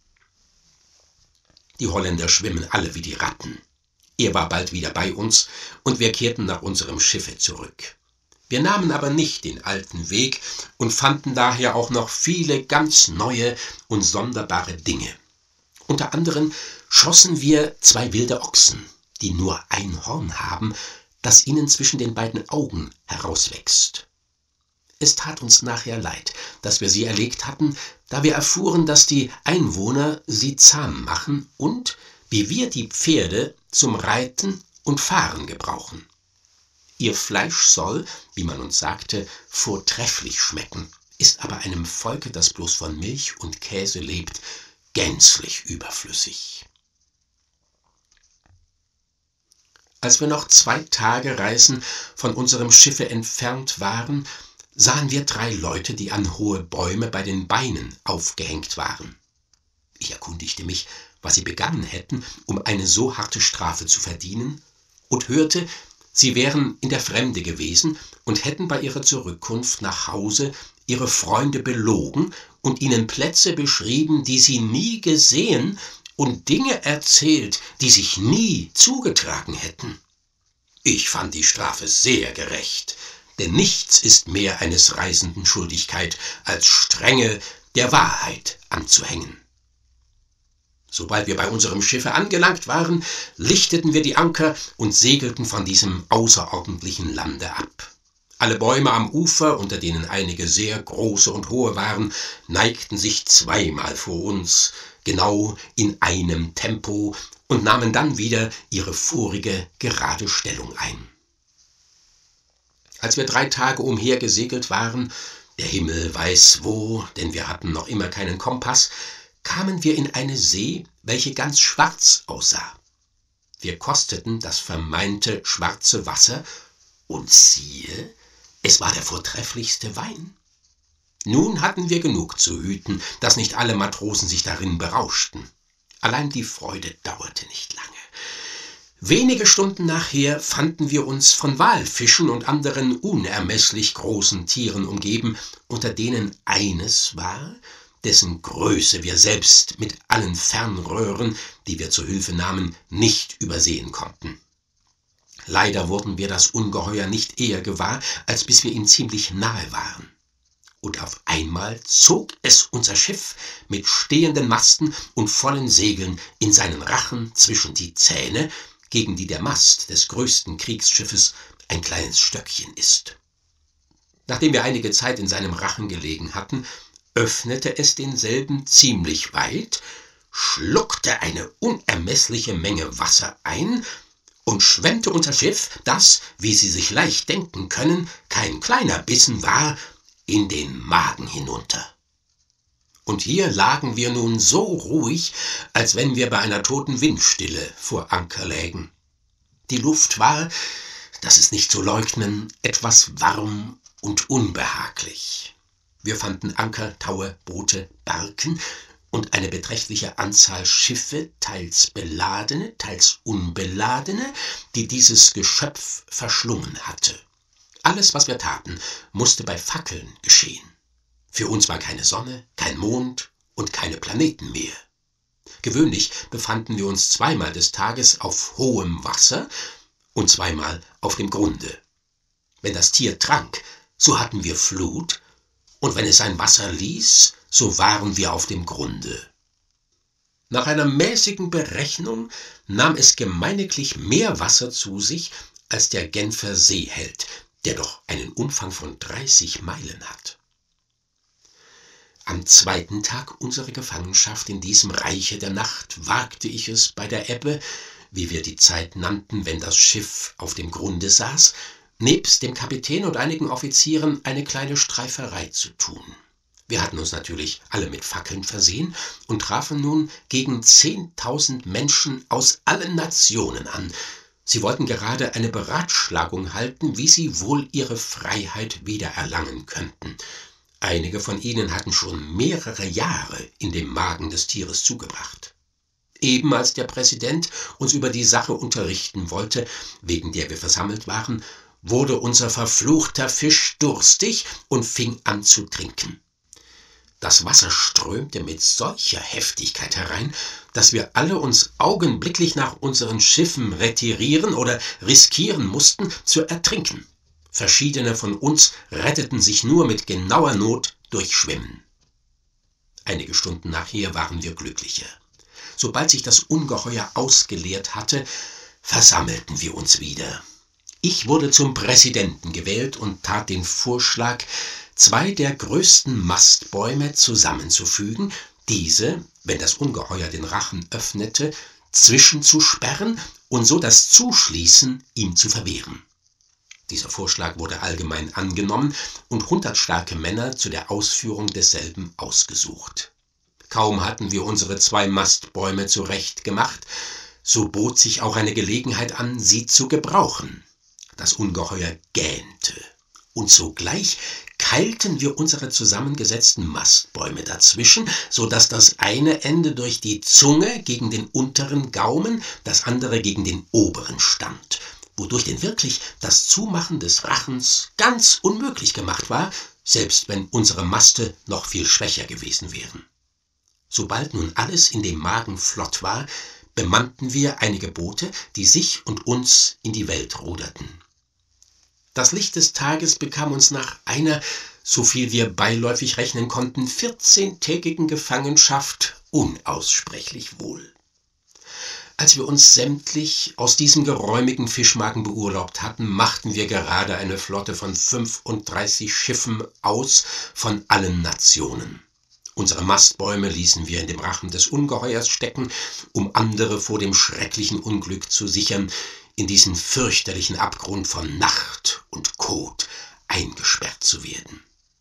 Die Holländer schwimmen alle wie die Ratten. Er war bald wieder bei uns, und wir kehrten nach unserem Schiffe zurück. Wir nahmen aber nicht den alten Weg und fanden daher auch noch viele ganz neue und sonderbare Dinge. Unter anderem schossen wir zwei wilde Ochsen, die nur ein Horn haben, das ihnen zwischen den beiden Augen herauswächst. Es tat uns nachher leid, dass wir sie erlegt hatten, da wir erfuhren, dass die Einwohner sie zahm machen und, wie wir die Pferde, zum Reiten und Fahren gebrauchen. Ihr Fleisch soll, wie man uns sagte, vortrefflich schmecken, ist aber einem Volke, das bloß von Milch und Käse lebt, gänzlich überflüssig. Als wir noch zwei Tage Reisen von unserem Schiffe entfernt waren, sahen wir drei Leute, die an hohe Bäume bei den Beinen aufgehängt waren. Ich erkundigte mich, was sie begangen hätten, um eine so harte Strafe zu verdienen, und hörte, sie wären in der Fremde gewesen und hätten bei ihrer Zurückkunft nach Hause ihre Freunde belogen und ihnen Plätze beschrieben, die sie nie gesehen, und Dinge erzählt, die sich nie zugetragen hätten. Ich fand die Strafe sehr gerecht, denn nichts ist mehr eines Reisenden Schuldigkeit, als Strenge der Wahrheit anzuhängen. Sobald wir bei unserem Schiffe angelangt waren, lichteten wir die Anker und segelten von diesem außerordentlichen Lande ab. Alle Bäume am Ufer, unter denen einige sehr große und hohe waren, neigten sich zweimal vor uns, genau in einem Tempo, und nahmen dann wieder ihre vorige gerade Stellung ein. Als wir drei Tage umhergesegelt waren, der Himmel weiß wo, denn wir hatten noch immer keinen Kompass, kamen wir in eine See, welche ganz schwarz aussah. Wir kosteten das vermeinte schwarze Wasser, und siehe, es war der vortrefflichste Wein. Nun hatten wir genug zu hüten, dass nicht alle Matrosen sich darin berauschten. Allein die Freude dauerte nicht lange. Wenige Stunden nachher fanden wir uns von Walfischen und anderen unermesslich großen Tieren umgeben, unter denen eines war, dessen Größe wir selbst mit allen Fernröhren, die wir zur Hilfe nahmen, nicht übersehen konnten. Leider wurden wir das Ungeheuer nicht eher gewahr, als bis wir ihm ziemlich nahe waren. Und auf einmal zog es unser Schiff mit stehenden Masten und vollen Segeln in seinen Rachen zwischen die Zähne, gegen die der Mast des größten Kriegsschiffes ein kleines Stöckchen ist. Nachdem wir einige Zeit in seinem Rachen gelegen hatten, öffnete es denselben ziemlich weit, schluckte eine unermessliche Menge Wasser ein und schwemmte unser Schiff, das, wie Sie sich leicht denken können, kein kleiner Bissen war, in den Magen hinunter. Und hier lagen wir nun so ruhig, als wenn wir bei einer toten Windstille vor Anker lägen. Die Luft war, das ist nicht zu leugnen, etwas warm und unbehaglich. Wir fanden Anker, Taue, Boote, Barken und eine beträchtliche Anzahl Schiffe, teils beladene, teils unbeladene, die dieses Geschöpf verschlungen hatte. Alles, was wir taten, musste bei Fackeln geschehen. Für uns war keine Sonne, kein Mond und keine Planeten mehr. Gewöhnlich befanden wir uns zweimal des Tages auf hohem Wasser und zweimal auf dem Grunde. Wenn das Tier trank, so hatten wir Flut, und wenn es sein Wasser ließ, so waren wir auf dem Grunde. Nach einer mäßigen Berechnung nahm es gemeiniglich mehr Wasser zu sich, als der Genfer See hält, der doch einen Umfang von dreißig Meilen hat. Am zweiten Tag unserer Gefangenschaft in diesem Reiche der Nacht wagte ich es bei der Ebbe, wie wir die Zeit nannten, wenn das Schiff auf dem Grunde saß, nebst dem Kapitän und einigen Offizieren eine kleine Streiferei zu tun. Wir hatten uns natürlich alle mit Fackeln versehen und trafen nun gegen zehntausend Menschen aus allen Nationen an. Sie wollten gerade eine Beratschlagung halten, wie sie wohl ihre Freiheit wiedererlangen könnten. Einige von ihnen hatten schon mehrere Jahre in dem Magen des Tieres zugebracht. Eben als der Präsident uns über die Sache unterrichten wollte, wegen der wir versammelt waren, wurde unser verfluchter Fisch durstig und fing an zu trinken. Das Wasser strömte mit solcher Heftigkeit herein, dass wir alle uns augenblicklich nach unseren Schiffen retirieren oder riskieren mussten, zu ertrinken. Verschiedene von uns retteten sich nur mit genauer Not durch Schwimmen. Einige Stunden nachher waren wir glücklicher. Sobald sich das Ungeheuer ausgeleert hatte, versammelten wir uns wieder. Ich wurde zum Präsidenten gewählt und tat den Vorschlag, zwei der größten Mastbäume zusammenzufügen, diese, wenn das Ungeheuer den Rachen öffnete, zwischenzusperren und so das Zuschließen ihm zu verwehren. Dieser Vorschlag wurde allgemein angenommen und hundert starke Männer zu der Ausführung desselben ausgesucht. Kaum hatten wir unsere zwei Mastbäume zurechtgemacht, so bot sich auch eine Gelegenheit an, sie zu gebrauchen. Das Ungeheuer gähnte, und sogleich keilten wir unsere zusammengesetzten Mastbäume dazwischen, so dass das eine Ende durch die Zunge gegen den unteren Gaumen, das andere gegen den oberen stand, wodurch denn wirklich das Zumachen des Rachens ganz unmöglich gemacht war, selbst wenn unsere Maste noch viel schwächer gewesen wären. Sobald nun alles in dem Magen flott war, bemannten wir einige Boote, die sich und uns in die Welt ruderten. Das Licht des Tages bekam uns nach einer, soviel wir beiläufig rechnen konnten, vierzehntägigen Gefangenschaft unaussprechlich wohl. Als wir uns sämtlich aus diesem geräumigen Fischmagen beurlaubt hatten, machten wir gerade eine Flotte von fünfunddreißig Schiffen aus von allen Nationen. Unsere Mastbäume ließen wir in dem Rachen des Ungeheuers stecken, um andere vor dem schrecklichen Unglück zu sichern, in diesen fürchterlichen Abgrund von Nacht und Kot eingesperrt zu werden.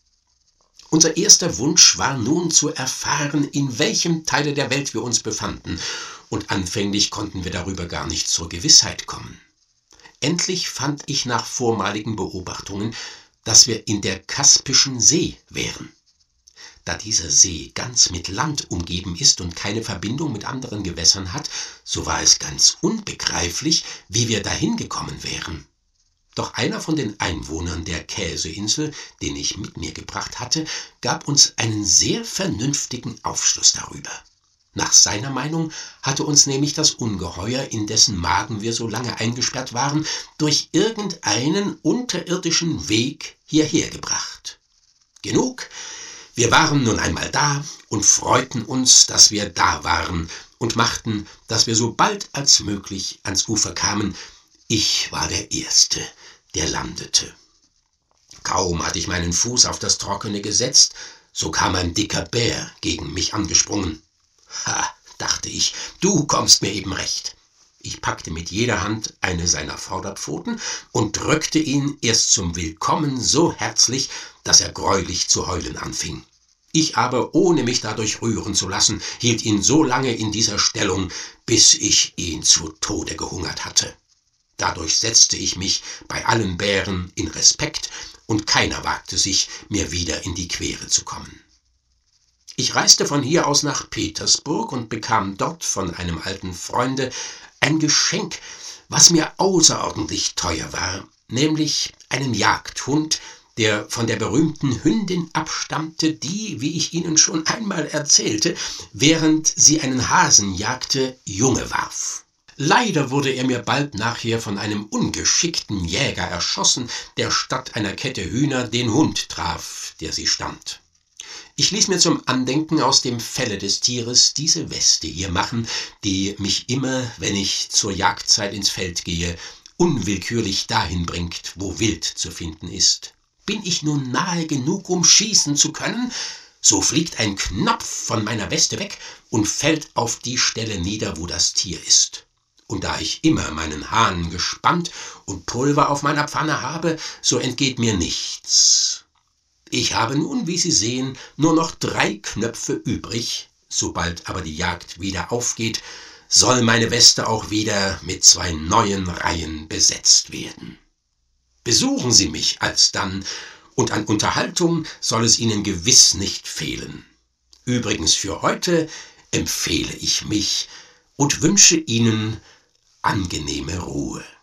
Unser erster Wunsch war nun zu erfahren, in welchem Teile der Welt wir uns befanden, und anfänglich konnten wir darüber gar nicht zur Gewissheit kommen. Endlich fand ich nach vormaligen Beobachtungen, dass wir in der Kaspischen See wären. Da dieser See ganz mit Land umgeben ist und keine Verbindung mit anderen Gewässern hat, so war es ganz unbegreiflich, wie wir dahin gekommen wären. Doch einer von den Einwohnern der Käseinsel, den ich mit mir gebracht hatte, gab uns einen sehr vernünftigen Aufschluss darüber. Nach seiner Meinung hatte uns nämlich das Ungeheuer, in dessen Magen wir so lange eingesperrt waren, durch irgendeinen unterirdischen Weg hierher gebracht. Genug, wir waren nun einmal da und freuten uns, dass wir da waren und machten, dass wir so bald als möglich ans Ufer kamen. Ich war der Erste, der landete. Kaum hatte ich meinen Fuß auf das Trockene gesetzt, so kam ein dicker Bär gegen mich angesprungen. Ha, dachte ich, du kommst mir eben recht. Ich packte mit jeder Hand eine seiner Vorderpfoten und drückte ihn erst zum Willkommen so herzlich, dass er greulich zu heulen anfing. Ich aber, ohne mich dadurch rühren zu lassen, hielt ihn so lange in dieser Stellung, bis ich ihn zu Tode gehungert hatte. Dadurch setzte ich mich bei allen Bären in Respekt, und keiner wagte sich, mir wieder in die Quere zu kommen. Ich reiste von hier aus nach Petersburg und bekam dort von einem alten Freunde ein Geschenk, was mir außerordentlich teuer war, nämlich einen Jagdhund, der von der berühmten Hündin abstammte, die, wie ich Ihnen schon einmal erzählte, während sie einen Hasen jagte, Junge warf. Leider wurde er mir bald nachher von einem ungeschickten Jäger erschossen, der statt einer Kette Hühner den Hund traf, der sie stand. Ich ließ mir zum Andenken aus dem Felle des Tieres diese Weste hier machen, die mich immer, wenn ich zur Jagdzeit ins Feld gehe, unwillkürlich dahin bringt, wo Wild zu finden ist. Bin ich nun nahe genug, um schießen zu können, so fliegt ein Knopf von meiner Weste weg und fällt auf die Stelle nieder, wo das Tier ist. Und da ich immer meinen Hahn gespannt und Pulver auf meiner Pfanne habe, so entgeht mir nichts. Ich habe nun, wie Sie sehen, nur noch drei Knöpfe übrig. Sobald aber die Jagd wieder aufgeht, soll meine Weste auch wieder mit zwei neuen Reihen besetzt werden. Besuchen Sie mich alsdann, und an Unterhaltung soll es Ihnen gewiss nicht fehlen. Übrigens für heute empfehle ich mich und wünsche Ihnen angenehme Ruhe.